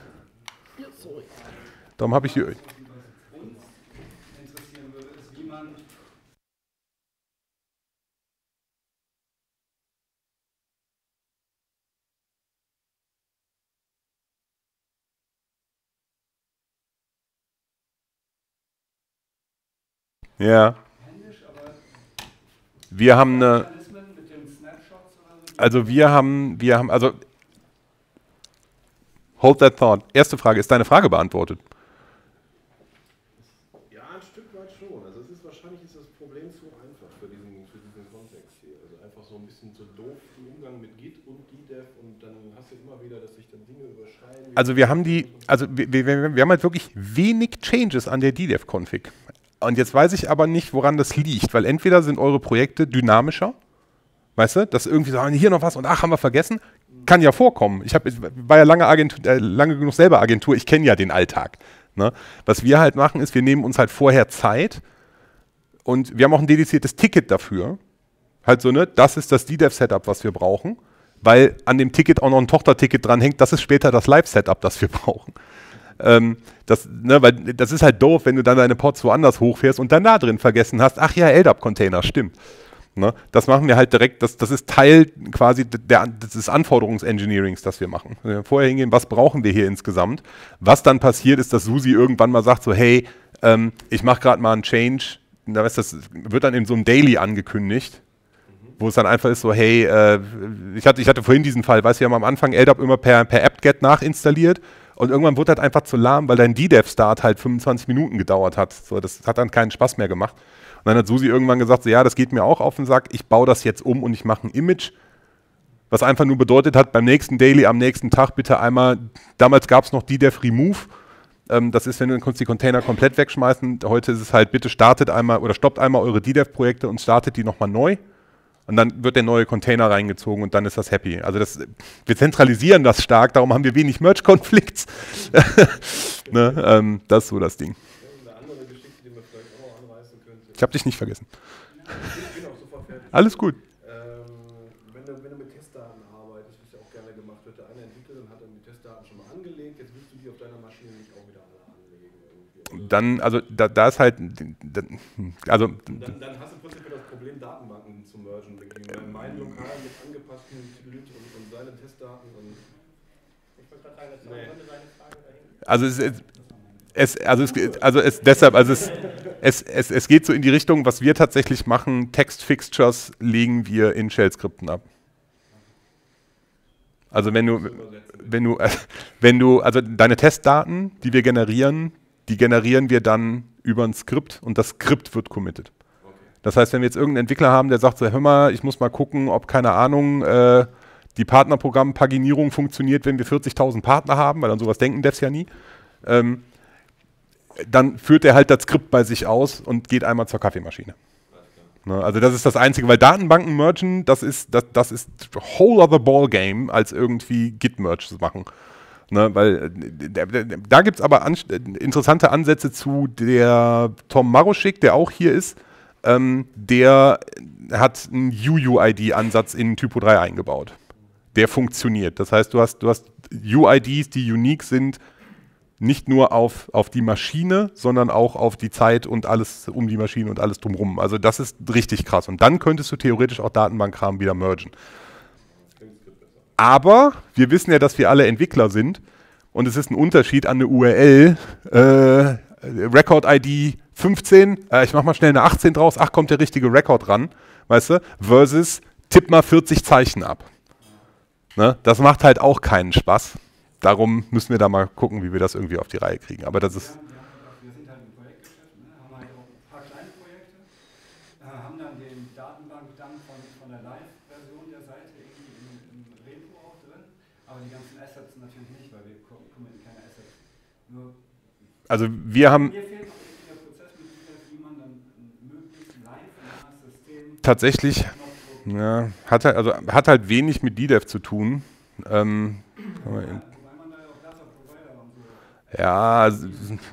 Darum habe ich die. Was uns interessieren würde, ist, wie man Ja. händisch, aber Wir haben eine. Mechanismen mit den Snapshots oder so. Also wir haben, wir haben, also. Hold that thought. Erste Frage, ist deine Frage beantwortet? Ja, ein Stück weit schon. Also es ist wahrscheinlich ist das Problem zu einfach für diesen, für diesen Kontext hier. Also einfach so ein bisschen zu doof im Umgang mit Git und D D F und dann hast du immer wieder, dass sich dann Dinge überschneiden. Also wir haben die, also wir, wir, wir haben halt wirklich wenig Changes an der D D F-Config. Und jetzt weiß ich aber nicht, woran das liegt, weil entweder sind eure Projekte dynamischer, weißt du, dass irgendwie sagen, hier noch was und ach, haben wir vergessen. Kann ja vorkommen. Ich hab, war ja lange, Agentur, äh, lange genug selber Agentur, ich kenne ja den Alltag. Ne? Was wir halt machen, ist, wir nehmen uns halt vorher Zeit und wir haben auch ein dediziertes Ticket dafür. Halt so, ne, das ist das D D F-Setup, was wir brauchen, weil an dem Ticket auch noch ein Tochterticket dran hängt, das ist später das Live-Setup, das wir brauchen. Ähm, das, ne, weil das ist halt doof, wenn du dann deine Pods woanders hochfährst und dann da drin vergessen hast, ach ja, L D A P-Container, stimmt. Ne? Das machen wir halt direkt, das, das ist Teil quasi der, des Anforderungsengineerings, das wir machen. Wenn wir vorher hingehen, was brauchen wir hier insgesamt? Was dann passiert, ist, dass Susi irgendwann mal sagt, so hey, ähm, ich mache gerade mal einen Change, da weißt, das wird dann in so einem Daily angekündigt, wo es dann einfach ist so, hey, äh, ich, hatte, ich hatte vorhin diesen Fall, weißt du, wir haben am Anfang L D A P immer per, per apt-get nachinstalliert und irgendwann wurde das einfach zu lahm, weil dein D Dev-Start halt fünfundzwanzig Minuten gedauert hat. So, das hat dann keinen Spaß mehr gemacht. Und dann hat Susi irgendwann gesagt, so, ja, das geht mir auch auf den Sack, ich baue das jetzt um und ich mache ein Image, was einfach nur bedeutet hat, beim nächsten Daily am nächsten Tag bitte einmal, damals gab es noch D Dev Remove, ähm, das ist, wenn du die Container komplett wegschmeißen, heute ist es halt, bitte startet einmal oder stoppt einmal eure D Dev-Projekte und startet die nochmal neu und dann wird der neue Container reingezogen und dann ist das happy. Also das, wir zentralisieren das stark, darum haben wir wenig Merge-Konflikts. Ne, ähm, das ist so das Ding. Ich habe dich nicht vergessen. Ich bin auch sofort fertig. Alles gut. Ähm, wenn, du, wenn du mit Testdaten arbeitest, was ja auch gerne gemacht wird, der eine entwickelt und hat dann die Testdaten schon mal angelegt, jetzt willst du die auf deiner Maschine nicht auch wieder alle anlegen. Irgendwie. Dann, also da, da ist halt, also dann, dann hast du prinzipiell das Problem, Datenbanken zu mergen. Mein Lokal mit angepassten Tüdelüt und, und seine Testdaten. Und Ich wollte gerade sagen, das nee. Konnte seine Frage dahin. Also es, es, also es, also es deshalb, also es, es, es, es geht so in die Richtung, was wir tatsächlich machen, Text-Fixtures legen wir in Shell-Skripten ab. Also wenn du, wenn du, wenn du, also deine Testdaten, die wir generieren, die generieren wir dann über ein Skript und das Skript wird committed. Das heißt, wenn wir jetzt irgendeinen Entwickler haben, der sagt so, hör mal, ich muss mal gucken, ob, keine Ahnung, äh, die Partnerprogramm-Paginierung funktioniert, wenn wir vierzigtausend Partner haben, weil an sowas denken Devs ja nie, ähm, dann führt er halt das Skript bei sich aus und geht einmal zur Kaffeemaschine. Ne, also das ist das Einzige, weil Datenbanken mergen, das ist das, das ist whole other ball game, als irgendwie Git-Merge zu machen. Ne, weil äh, da gibt es aber an, interessante Ansätze zu, der Tom Maroschik, der auch hier ist, ähm, der hat einen U U I D-Ansatz in Typo drei eingebaut. Der funktioniert. Das heißt, du hast, du hast U I Ds, die unique sind, nicht nur auf, auf die Maschine, sondern auch auf die Zeit und alles um die Maschine und alles drumherum. Also das ist richtig krass. Und dann könntest du theoretisch auch Datenbankkram wieder mergen. Aber wir wissen ja, dass wir alle Entwickler sind und es ist ein Unterschied an eine U R L, äh, Record-I D fünfzehn, äh, ich mach mal schnell eine achtzehn draus, ach, kommt der richtige Record ran, weißt du, versus tipp mal vierzig Zeichen ab. Ne? Das macht halt auch keinen Spaß. Darum müssen wir da mal gucken, wie wir das irgendwie auf die Reihe kriegen. Aber das ist... Wir sind halt im Projektgeschäft, ne? Haben halt auch ein paar kleine Projekte, äh, haben dann den Datenbankdump von, von der Live-Version der Seite irgendwie im, im Repo auch drin, aber die ganzen Assets natürlich nicht, weil wir committen keine Assets. Nur also wir haben... Mir fehlt noch irgendwie der Prozess, mit wie man dann möglichst live-nahes System... Tatsächlich, ja, hat halt, also hat halt wenig mit D Dev zu tun. Ähm, Ja, also,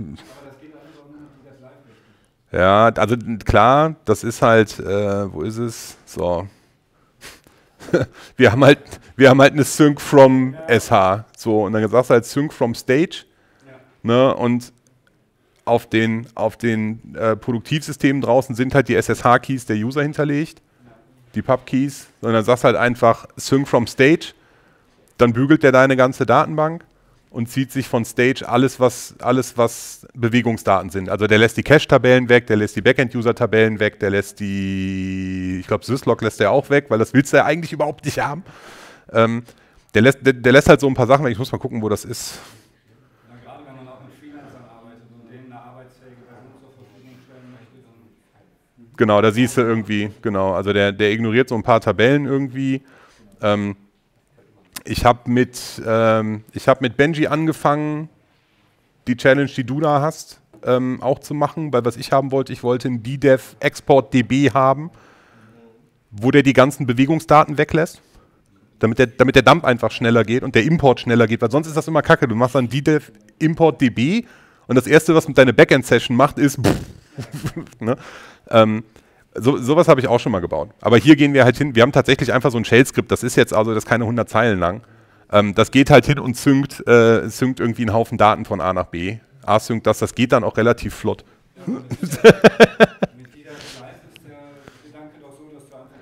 ja, also klar, das ist halt, äh, wo ist es? So. wir haben halt, wir haben halt eine Sync from S H, so, und dann sagst du halt Sync from Stage, ne, und auf den, auf den äh, Produktivsystemen draußen sind halt die S S H-Keys der User hinterlegt, die Pub-Keys, und dann sagst du halt einfach Sync from Stage, dann bügelt der deine ganze Datenbank und zieht sich von Stage alles, was, alles, was Bewegungsdaten sind. Also der lässt die Cache-Tabellen weg, der lässt die Backend-User-Tabellen weg, der lässt die, ich glaube, Syslog lässt der auch weg, weil das willst du ja eigentlich überhaupt nicht haben. Ähm, der, lässt, der, der lässt halt so ein paar Sachen weg, ich muss mal gucken, wo das ist. Ja, gerade wenn man auch mit Freelancern arbeitet und denen eine arbeitsfähige Version zur Verfügung stellen möchte, dann... Genau, da siehst du irgendwie, genau, also der, der ignoriert so ein paar Tabellen irgendwie. Ähm, Ich habe mit, ähm, ich hab mit Benji angefangen, die Challenge, die du da hast, ähm, auch zu machen, weil was ich haben wollte, ich wollte einen D Dev Export D B haben, wo der die ganzen Bewegungsdaten weglässt, damit der, damit der Dump einfach schneller geht und der Import schneller geht, weil sonst ist das immer kacke. Du machst dann D Dev Import D B und das erste, was mit deiner Backend-Session macht, ist ne? ähm, So, sowas habe ich auch schon mal gebaut. Aber hier gehen wir halt hin, wir haben tatsächlich einfach so ein Shell-Skript, das ist jetzt also, das ist keine hundert Zeilen lang. Ähm, das geht halt hin und synkt, äh, synkt irgendwie einen Haufen Daten von A nach B. A-synkt das, das geht dann auch relativ flott. Ja, mit jeder Live ist der Gedanke doch so, dass du einfach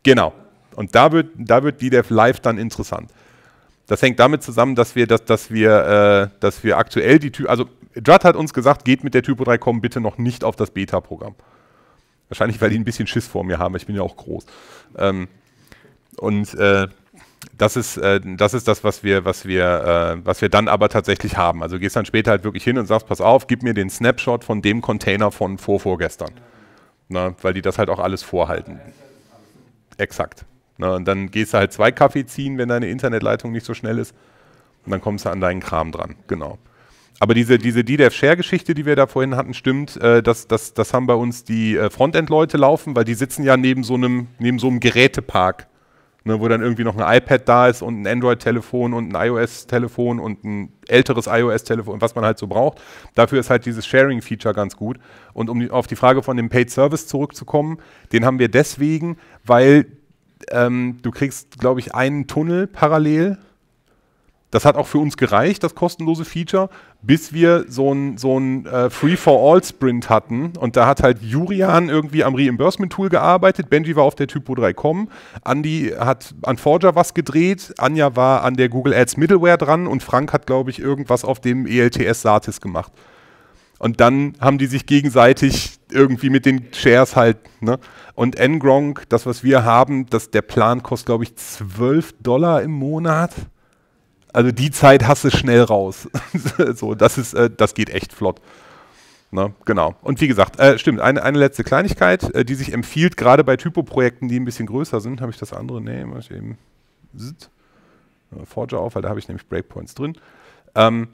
Genau. Und da wird, da wird D D E F Live dann interessant. Das hängt damit zusammen, dass wir, dass, dass wir, äh, dass wir aktuell die Typ, also Judd hat uns gesagt, geht mit der Typo drei Punkt com bitte noch nicht auf das Beta-Programm. Wahrscheinlich, weil die ein bisschen Schiss vor mir haben, ich bin ja auch groß. Ähm, und äh, das ist, äh, das ist das, was wir, was wir, äh, was wir dann aber tatsächlich haben. Also du gehst dann später halt wirklich hin und sagst, pass auf, gib mir den Snapshot von dem Container von vorvorgestern. Na, weil die das halt auch alles vorhalten. Exakt. Na, und dann gehst du halt zwei Kaffee ziehen, wenn deine Internetleitung nicht so schnell ist. Und dann kommst du an deinen Kram dran. Genau. Aber diese, diese D D E F-Share-Geschichte, die wir da vorhin hatten, stimmt. Äh, das, das, das haben bei uns die äh, Frontend-Leute laufen, weil die sitzen ja neben so einem, neben so einem Gerätepark. Ne, wo dann irgendwie noch ein iPad da ist und ein Android-Telefon und ein iOS-Telefon und ein älteres iOS-Telefon, was man halt so braucht. Dafür ist halt dieses Sharing-Feature ganz gut. Und um die, auf die Frage von dem Paid Service zurückzukommen, den haben wir deswegen, weil ähm, du kriegst, glaube ich, einen Tunnel parallel. Das hat auch für uns gereicht, das kostenlose Feature, bis wir so ein, so ein äh, Free-for-All-Sprint hatten. Und da hat halt Jurian irgendwie am Reimbursement-Tool gearbeitet, Benji war auf der Typo drei Punkt com, Andi hat an Forger was gedreht, Anja war an der Google Ads Middleware dran und Frank hat, glaube ich, irgendwas auf dem E L T S Satis gemacht. Und dann haben die sich gegenseitig irgendwie mit den Shares halt, ne? Und Ngronk, das, was wir haben, das, der Plan kostet, glaube ich, zwölf Dollar im Monat. Also die Zeit hast du schnell raus. So, das ist, äh, das geht echt flott. Ne? Genau. Und wie gesagt, äh, stimmt, eine, eine letzte Kleinigkeit, äh, die sich empfiehlt, gerade bei Typo-Projekten, die ein bisschen größer sind. Habe ich das andere? Nee, muss ich eben äh, Forger auf, weil da habe ich nämlich Breakpoints drin. Ähm,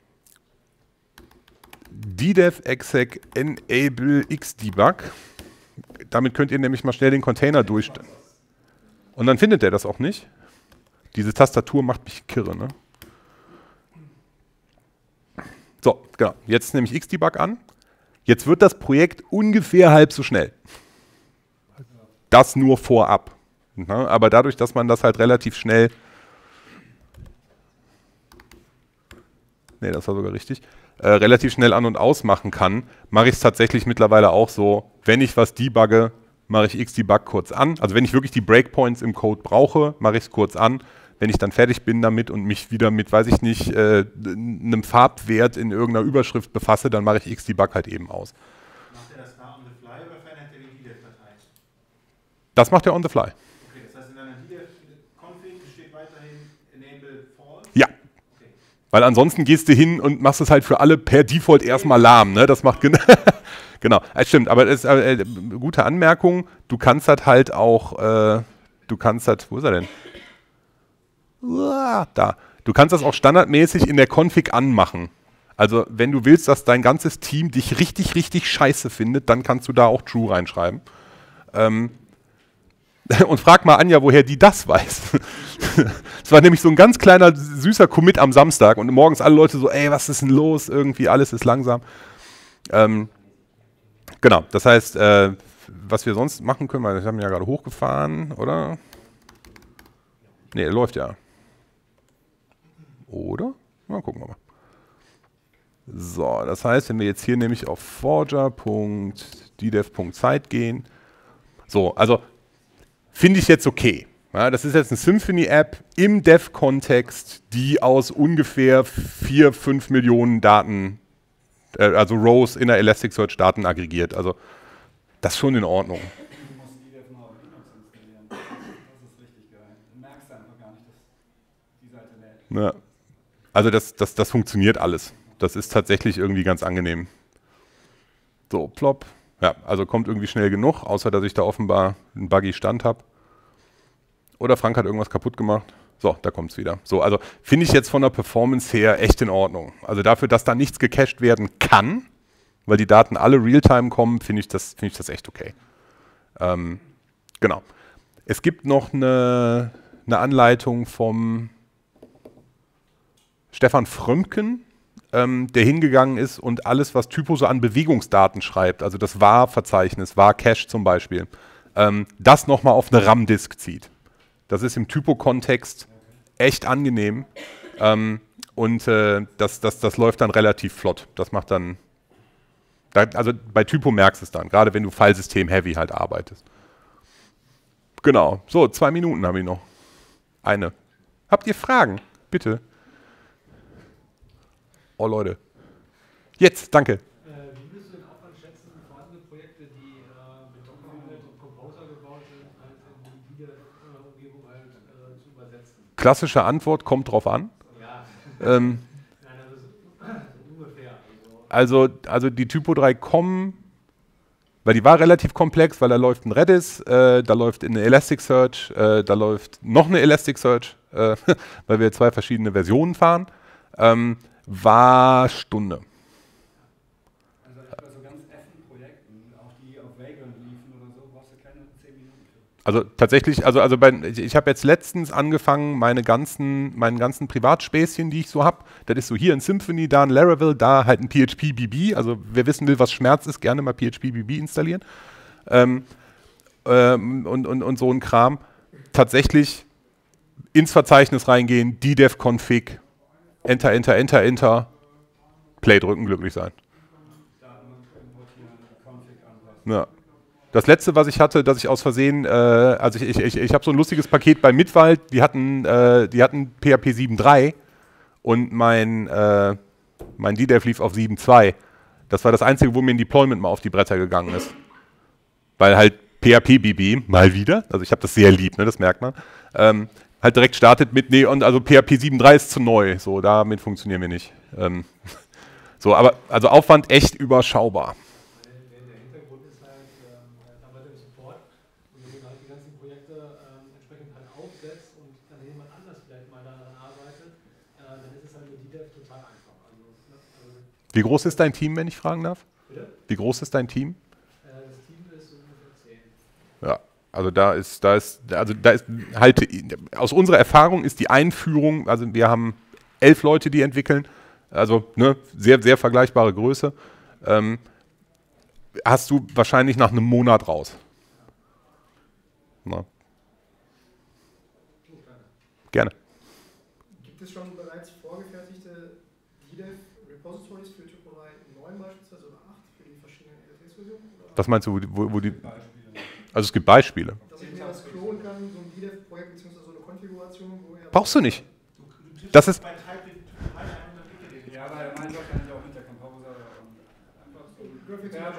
D D E F exec enable xdebug. Damit könnt ihr nämlich mal schnell den Container durchstellen. Und dann findet er das auch nicht. Diese Tastatur macht mich kirre, ne? So, genau. Jetzt nehme ich xdebug an. Jetzt wird das Projekt ungefähr halb so schnell. Das nur vorab. Ne? Aber dadurch, dass man das halt relativ schnell... Ne, das war sogar richtig. Äh, relativ schnell an- und ausmachen kann, mache ich es tatsächlich mittlerweile auch so, wenn ich was debugge, mache ich xdebug kurz an. Also wenn ich wirklich die Breakpoints im Code brauche, mache ich es kurz an. Wenn ich dann fertig bin damit und mich wieder mit, weiß ich nicht, äh, einem Farbwert in irgendeiner Überschrift befasse, dann mache ich xdebug halt eben aus. Macht er das da on the fly oder verändert er die D D E F-Datei? Das macht er on the fly. Okay, das heißt, in deiner D D E F-Config steht weiterhin enable false? Ja. Okay. Weil ansonsten gehst du hin und machst es halt für alle per Default erstmal lahm. Ne? Das macht genau. Genau, das stimmt, aber das ist äh, gute Anmerkung. Du kannst das halt auch, äh, du kannst das, wo ist er denn? Uah, da. Du kannst das auch standardmäßig in der Config anmachen. Also wenn du willst, dass dein ganzes Team dich richtig, richtig scheiße findet, dann kannst du da auch True reinschreiben. Ähm, und frag mal Anja, woher die das weiß. Es war nämlich so ein ganz kleiner, süßer Commit am Samstag und morgens alle Leute so, ey, was ist denn los? Irgendwie alles ist langsam. Ähm, Genau, das heißt, äh, was wir sonst machen können, weil wir haben ihn ja gerade hochgefahren, oder? Ne, er läuft ja. Oder? Na, gucken wir mal. So, das heißt, wenn wir jetzt hier nämlich auf forger punkt d dev punkt site gehen, so, also finde ich jetzt okay. Ja, das ist jetzt eine Symfony-App im Dev-Kontext, die aus ungefähr vier, fünf Millionen Daten also Rows in der Elasticsearch-Daten aggregiert. Also das ist schon in Ordnung. Du musst D D E F mal auf Linux installieren. Das ist richtig geil. Du merkst einfach gar nicht, dass die Seite lädt. Ja. Also das, das, das funktioniert alles. Das ist tatsächlich irgendwie ganz angenehm. So, plopp. Ja, also kommt irgendwie schnell genug, außer dass ich da offenbar einen buggy Stand habe. Oder Frank hat irgendwas kaputt gemacht. So, da kommt es wieder. So, also finde ich jetzt von der Performance her echt in Ordnung. Also dafür, dass da nichts gecached werden kann, weil die Daten alle Realtime kommen, finde ich, das, find ich das echt okay. Ähm, genau. Es gibt noch eine, eine Anleitung vom Stefan Frömmken, ähm, der hingegangen ist und alles, was Typo so an Bewegungsdaten schreibt, also das var-Verzeichnis, var-Cache zum Beispiel, ähm, das nochmal auf eine RAM-Disk zieht. Das ist im Typo-Kontext echt angenehm ähm, und äh, das, das, das läuft dann relativ flott. Das macht dann, da, also bei Typo merkst du es dann, gerade wenn du Filesystem-heavy halt arbeitest. Genau. So, zwei Minuten habe ich noch. Eine. Habt ihr Fragen? Bitte. Oh, Leute. Jetzt, danke. Äh, wie würdest du den Aufwand schätzen, vorhandene Projekte, die äh, mit Document und Composer gebaut sind, halt in die Video-Umgebung halt äh, zu übersetzen? Klassische Antwort, kommt drauf an. Ja. Ähm, Nein, das ist so ungefähr. Also, also, also die Typo drei Com, weil die war relativ komplex, weil da läuft ein Redis, äh, da läuft eine Elasticsearch, äh, da läuft noch eine Elasticsearch, äh, weil wir zwei verschiedene Versionen fahren, ähm, war Stunde. Also bei so ganz effen Projekten, auch die auf Vagrant liefen oder so, brauchst du keine zehn Minuten für. Also tatsächlich, also, also bei, ich, ich habe jetzt letztens angefangen, meine ganzen, meinen ganzen Privatspäßchen, die ich so habe, das ist so hier ein Symfony, da ein Laravel, da halt ein P H P B B, also wer wissen will, was Schmerz ist, gerne mal P H P B B installieren ähm, ähm, und, und, und so ein Kram. Tatsächlich ins Verzeichnis reingehen, ddef-config, enter, enter, enter, enter, Play drücken, glücklich sein. Ja. Das letzte, was ich hatte, dass ich aus Versehen, äh, also ich, ich, ich, ich habe so ein lustiges Paket bei Mitwald, die hatten, äh, die hatten P H P sieben Punkt drei und mein, äh, mein ddef lief auf sieben Punkt zwei. Das war das Einzige, wo mir ein Deployment mal auf die Bretter gegangen ist. Weil halt P H P B B, mal wieder, also ich habe das sehr lieb, ne, das merkt man, ähm, halt direkt startet mit, nee, und also P H P sieben Punkt drei ist zu neu, so, damit funktionieren wir nicht. Ähm, so, aber, also Aufwand echt überschaubar. Wie groß ist dein Team, wenn ich fragen darf? Bitte? Wie groß ist dein Team? Das Team ist ungefähr zehn. Ja, also da ist, da ist, also da ist halt, aus unserer Erfahrung ist die Einführung, also wir haben elf Leute, die entwickeln, also ne, sehr, sehr vergleichbare Größe, ähm, hast du wahrscheinlich nach einem Monat raus. Na. Gerne. Gibt es schon bereits vorgefertigte ddef-Repositories für Typo drei neun beispielsweise oder acht für die verschiedenen L T S-Versionen? Was meinst du, wo, wo die... Also es gibt Beispiele. Dass ich mir das klonen kann, so ein ddef-Projekt bzw. so eine Konfiguration, wo er... Brauchst du nicht. Das ist... Ja, aber er meint wahrscheinlich auch mit der Composer und einfach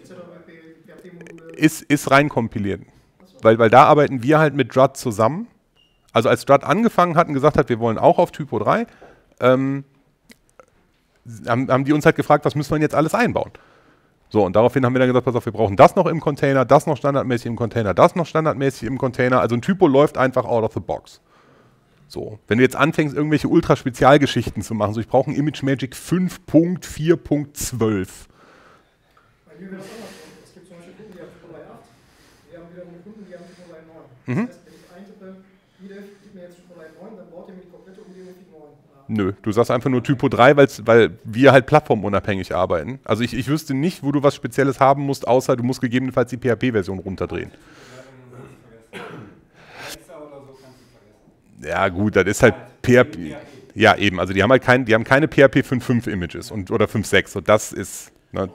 so Ist, ist rein kompiliert. Weil, weil da arbeiten wir halt mit Druid zusammen. Also als Druid angefangen hat und gesagt hat, wir wollen auch auf Typo drei, ähm, haben, haben die uns halt gefragt, was müssen wir denn jetzt alles einbauen? So, und daraufhin haben wir dann gesagt, pass auf, wir brauchen das noch im Container, das noch standardmäßig im Container, das noch standardmäßig im Container. Also ein Typo läuft einfach out of the box. So, wenn du jetzt anfängst, irgendwelche Ultra-Spezialgeschichten zu machen, so ich brauche ein ImageMagick fünf Punkt vier Punkt zwölf. Bei mir wäre das andersrum. Es gibt zum Beispiel Kunden, die haben Typo drei Punkt acht. Wir haben wiederum Kunden, die haben Typo drei Punkt neun. Mhm. Das heißt, wenn ich eintippe, ddef, gib mir jetzt Typo drei Punkt neun, dann baut ihr mir die komplette Umgebung für neun. Nö, du sagst einfach nur Typo drei, weil's, weil wir halt plattformunabhängig arbeiten. Also ich, ich wüsste nicht, wo du was Spezielles haben musst, außer du musst gegebenenfalls die P H P-Version runterdrehen. Ja gut, das ist halt P H P. Ja eben, also die haben halt kein, die haben keine P H P fünf Punkt fünf Images und, oder fünf Punkt sechs. Und das ist... Ne.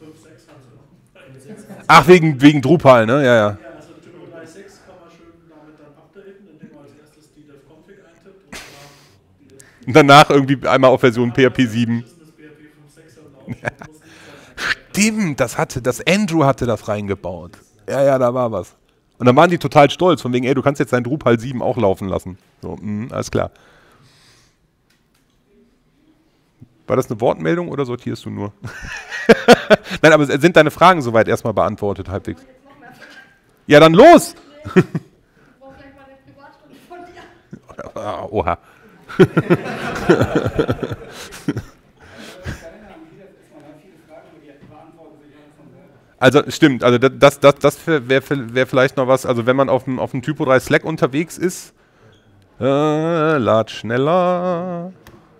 Ach, wegen, wegen Drupal, ne? Ja, ja. Ja, also Typo drei Punkt sechs kann man schön damit dann updaten, indem man als erstes die ddef-config eintippt und Und danach irgendwie einmal auf Version P H P sieben. Ja. Stimmt, das hatte, das Andrew hatte das reingebaut. Ja, ja, da war was. Und dann waren die total stolz, von wegen, ey, du kannst jetzt dein Drupal sieben auch laufen lassen. So, mh, alles klar. War das eine Wortmeldung oder sortierst du nur? Nein, aber sind deine Fragen soweit erstmal beantwortet, halbwegs? Ja, dann los! Ich brauche gleich mal eine Privatstunde von dir. Ah, oha. Also stimmt, also das, das, das wäre wär vielleicht noch was, also wenn man auf dem, auf dem Typo drei Slack unterwegs ist, äh, lad schneller.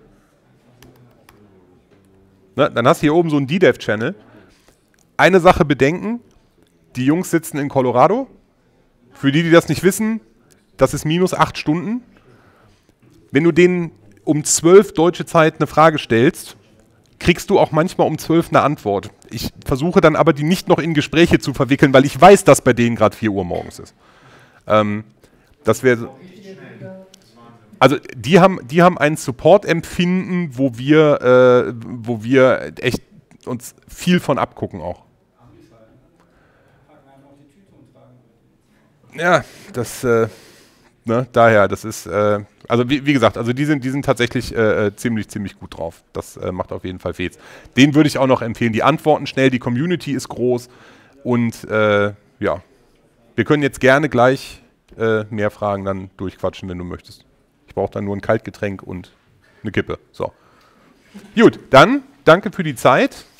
Na, dann hast du hier oben so einen ddef-Channel. Eine Sache bedenken, die Jungs sitzen in Colorado. Für die, die das nicht wissen, das ist minus acht Stunden. Wenn du denen um zwölf deutsche Zeit eine Frage stellst, kriegst du auch manchmal um zwölf eine Antwort. Ich versuche dann aber, die nicht noch in Gespräche zu verwickeln, weil ich weiß, dass bei denen gerade vier Uhr morgens ist. Ähm, das wäre so. Also die haben, die haben ein Support-Empfinden, wo wir, äh, wo wir echt uns viel von abgucken auch. Ja, das, äh, ne, daher, das ist, äh, also wie, wie gesagt, also die sind, die sind tatsächlich äh, ziemlich, ziemlich gut drauf. Das äh, macht auf jeden Fall Fets. Den würde ich auch noch empfehlen. Die antworten schnell, die Community ist groß und äh, ja, wir können jetzt gerne gleich äh, mehr Fragen dann durchquatschen, wenn du möchtest. Ich brauche dann nur ein Kaltgetränk und eine Kippe. So. Gut, dann danke für die Zeit.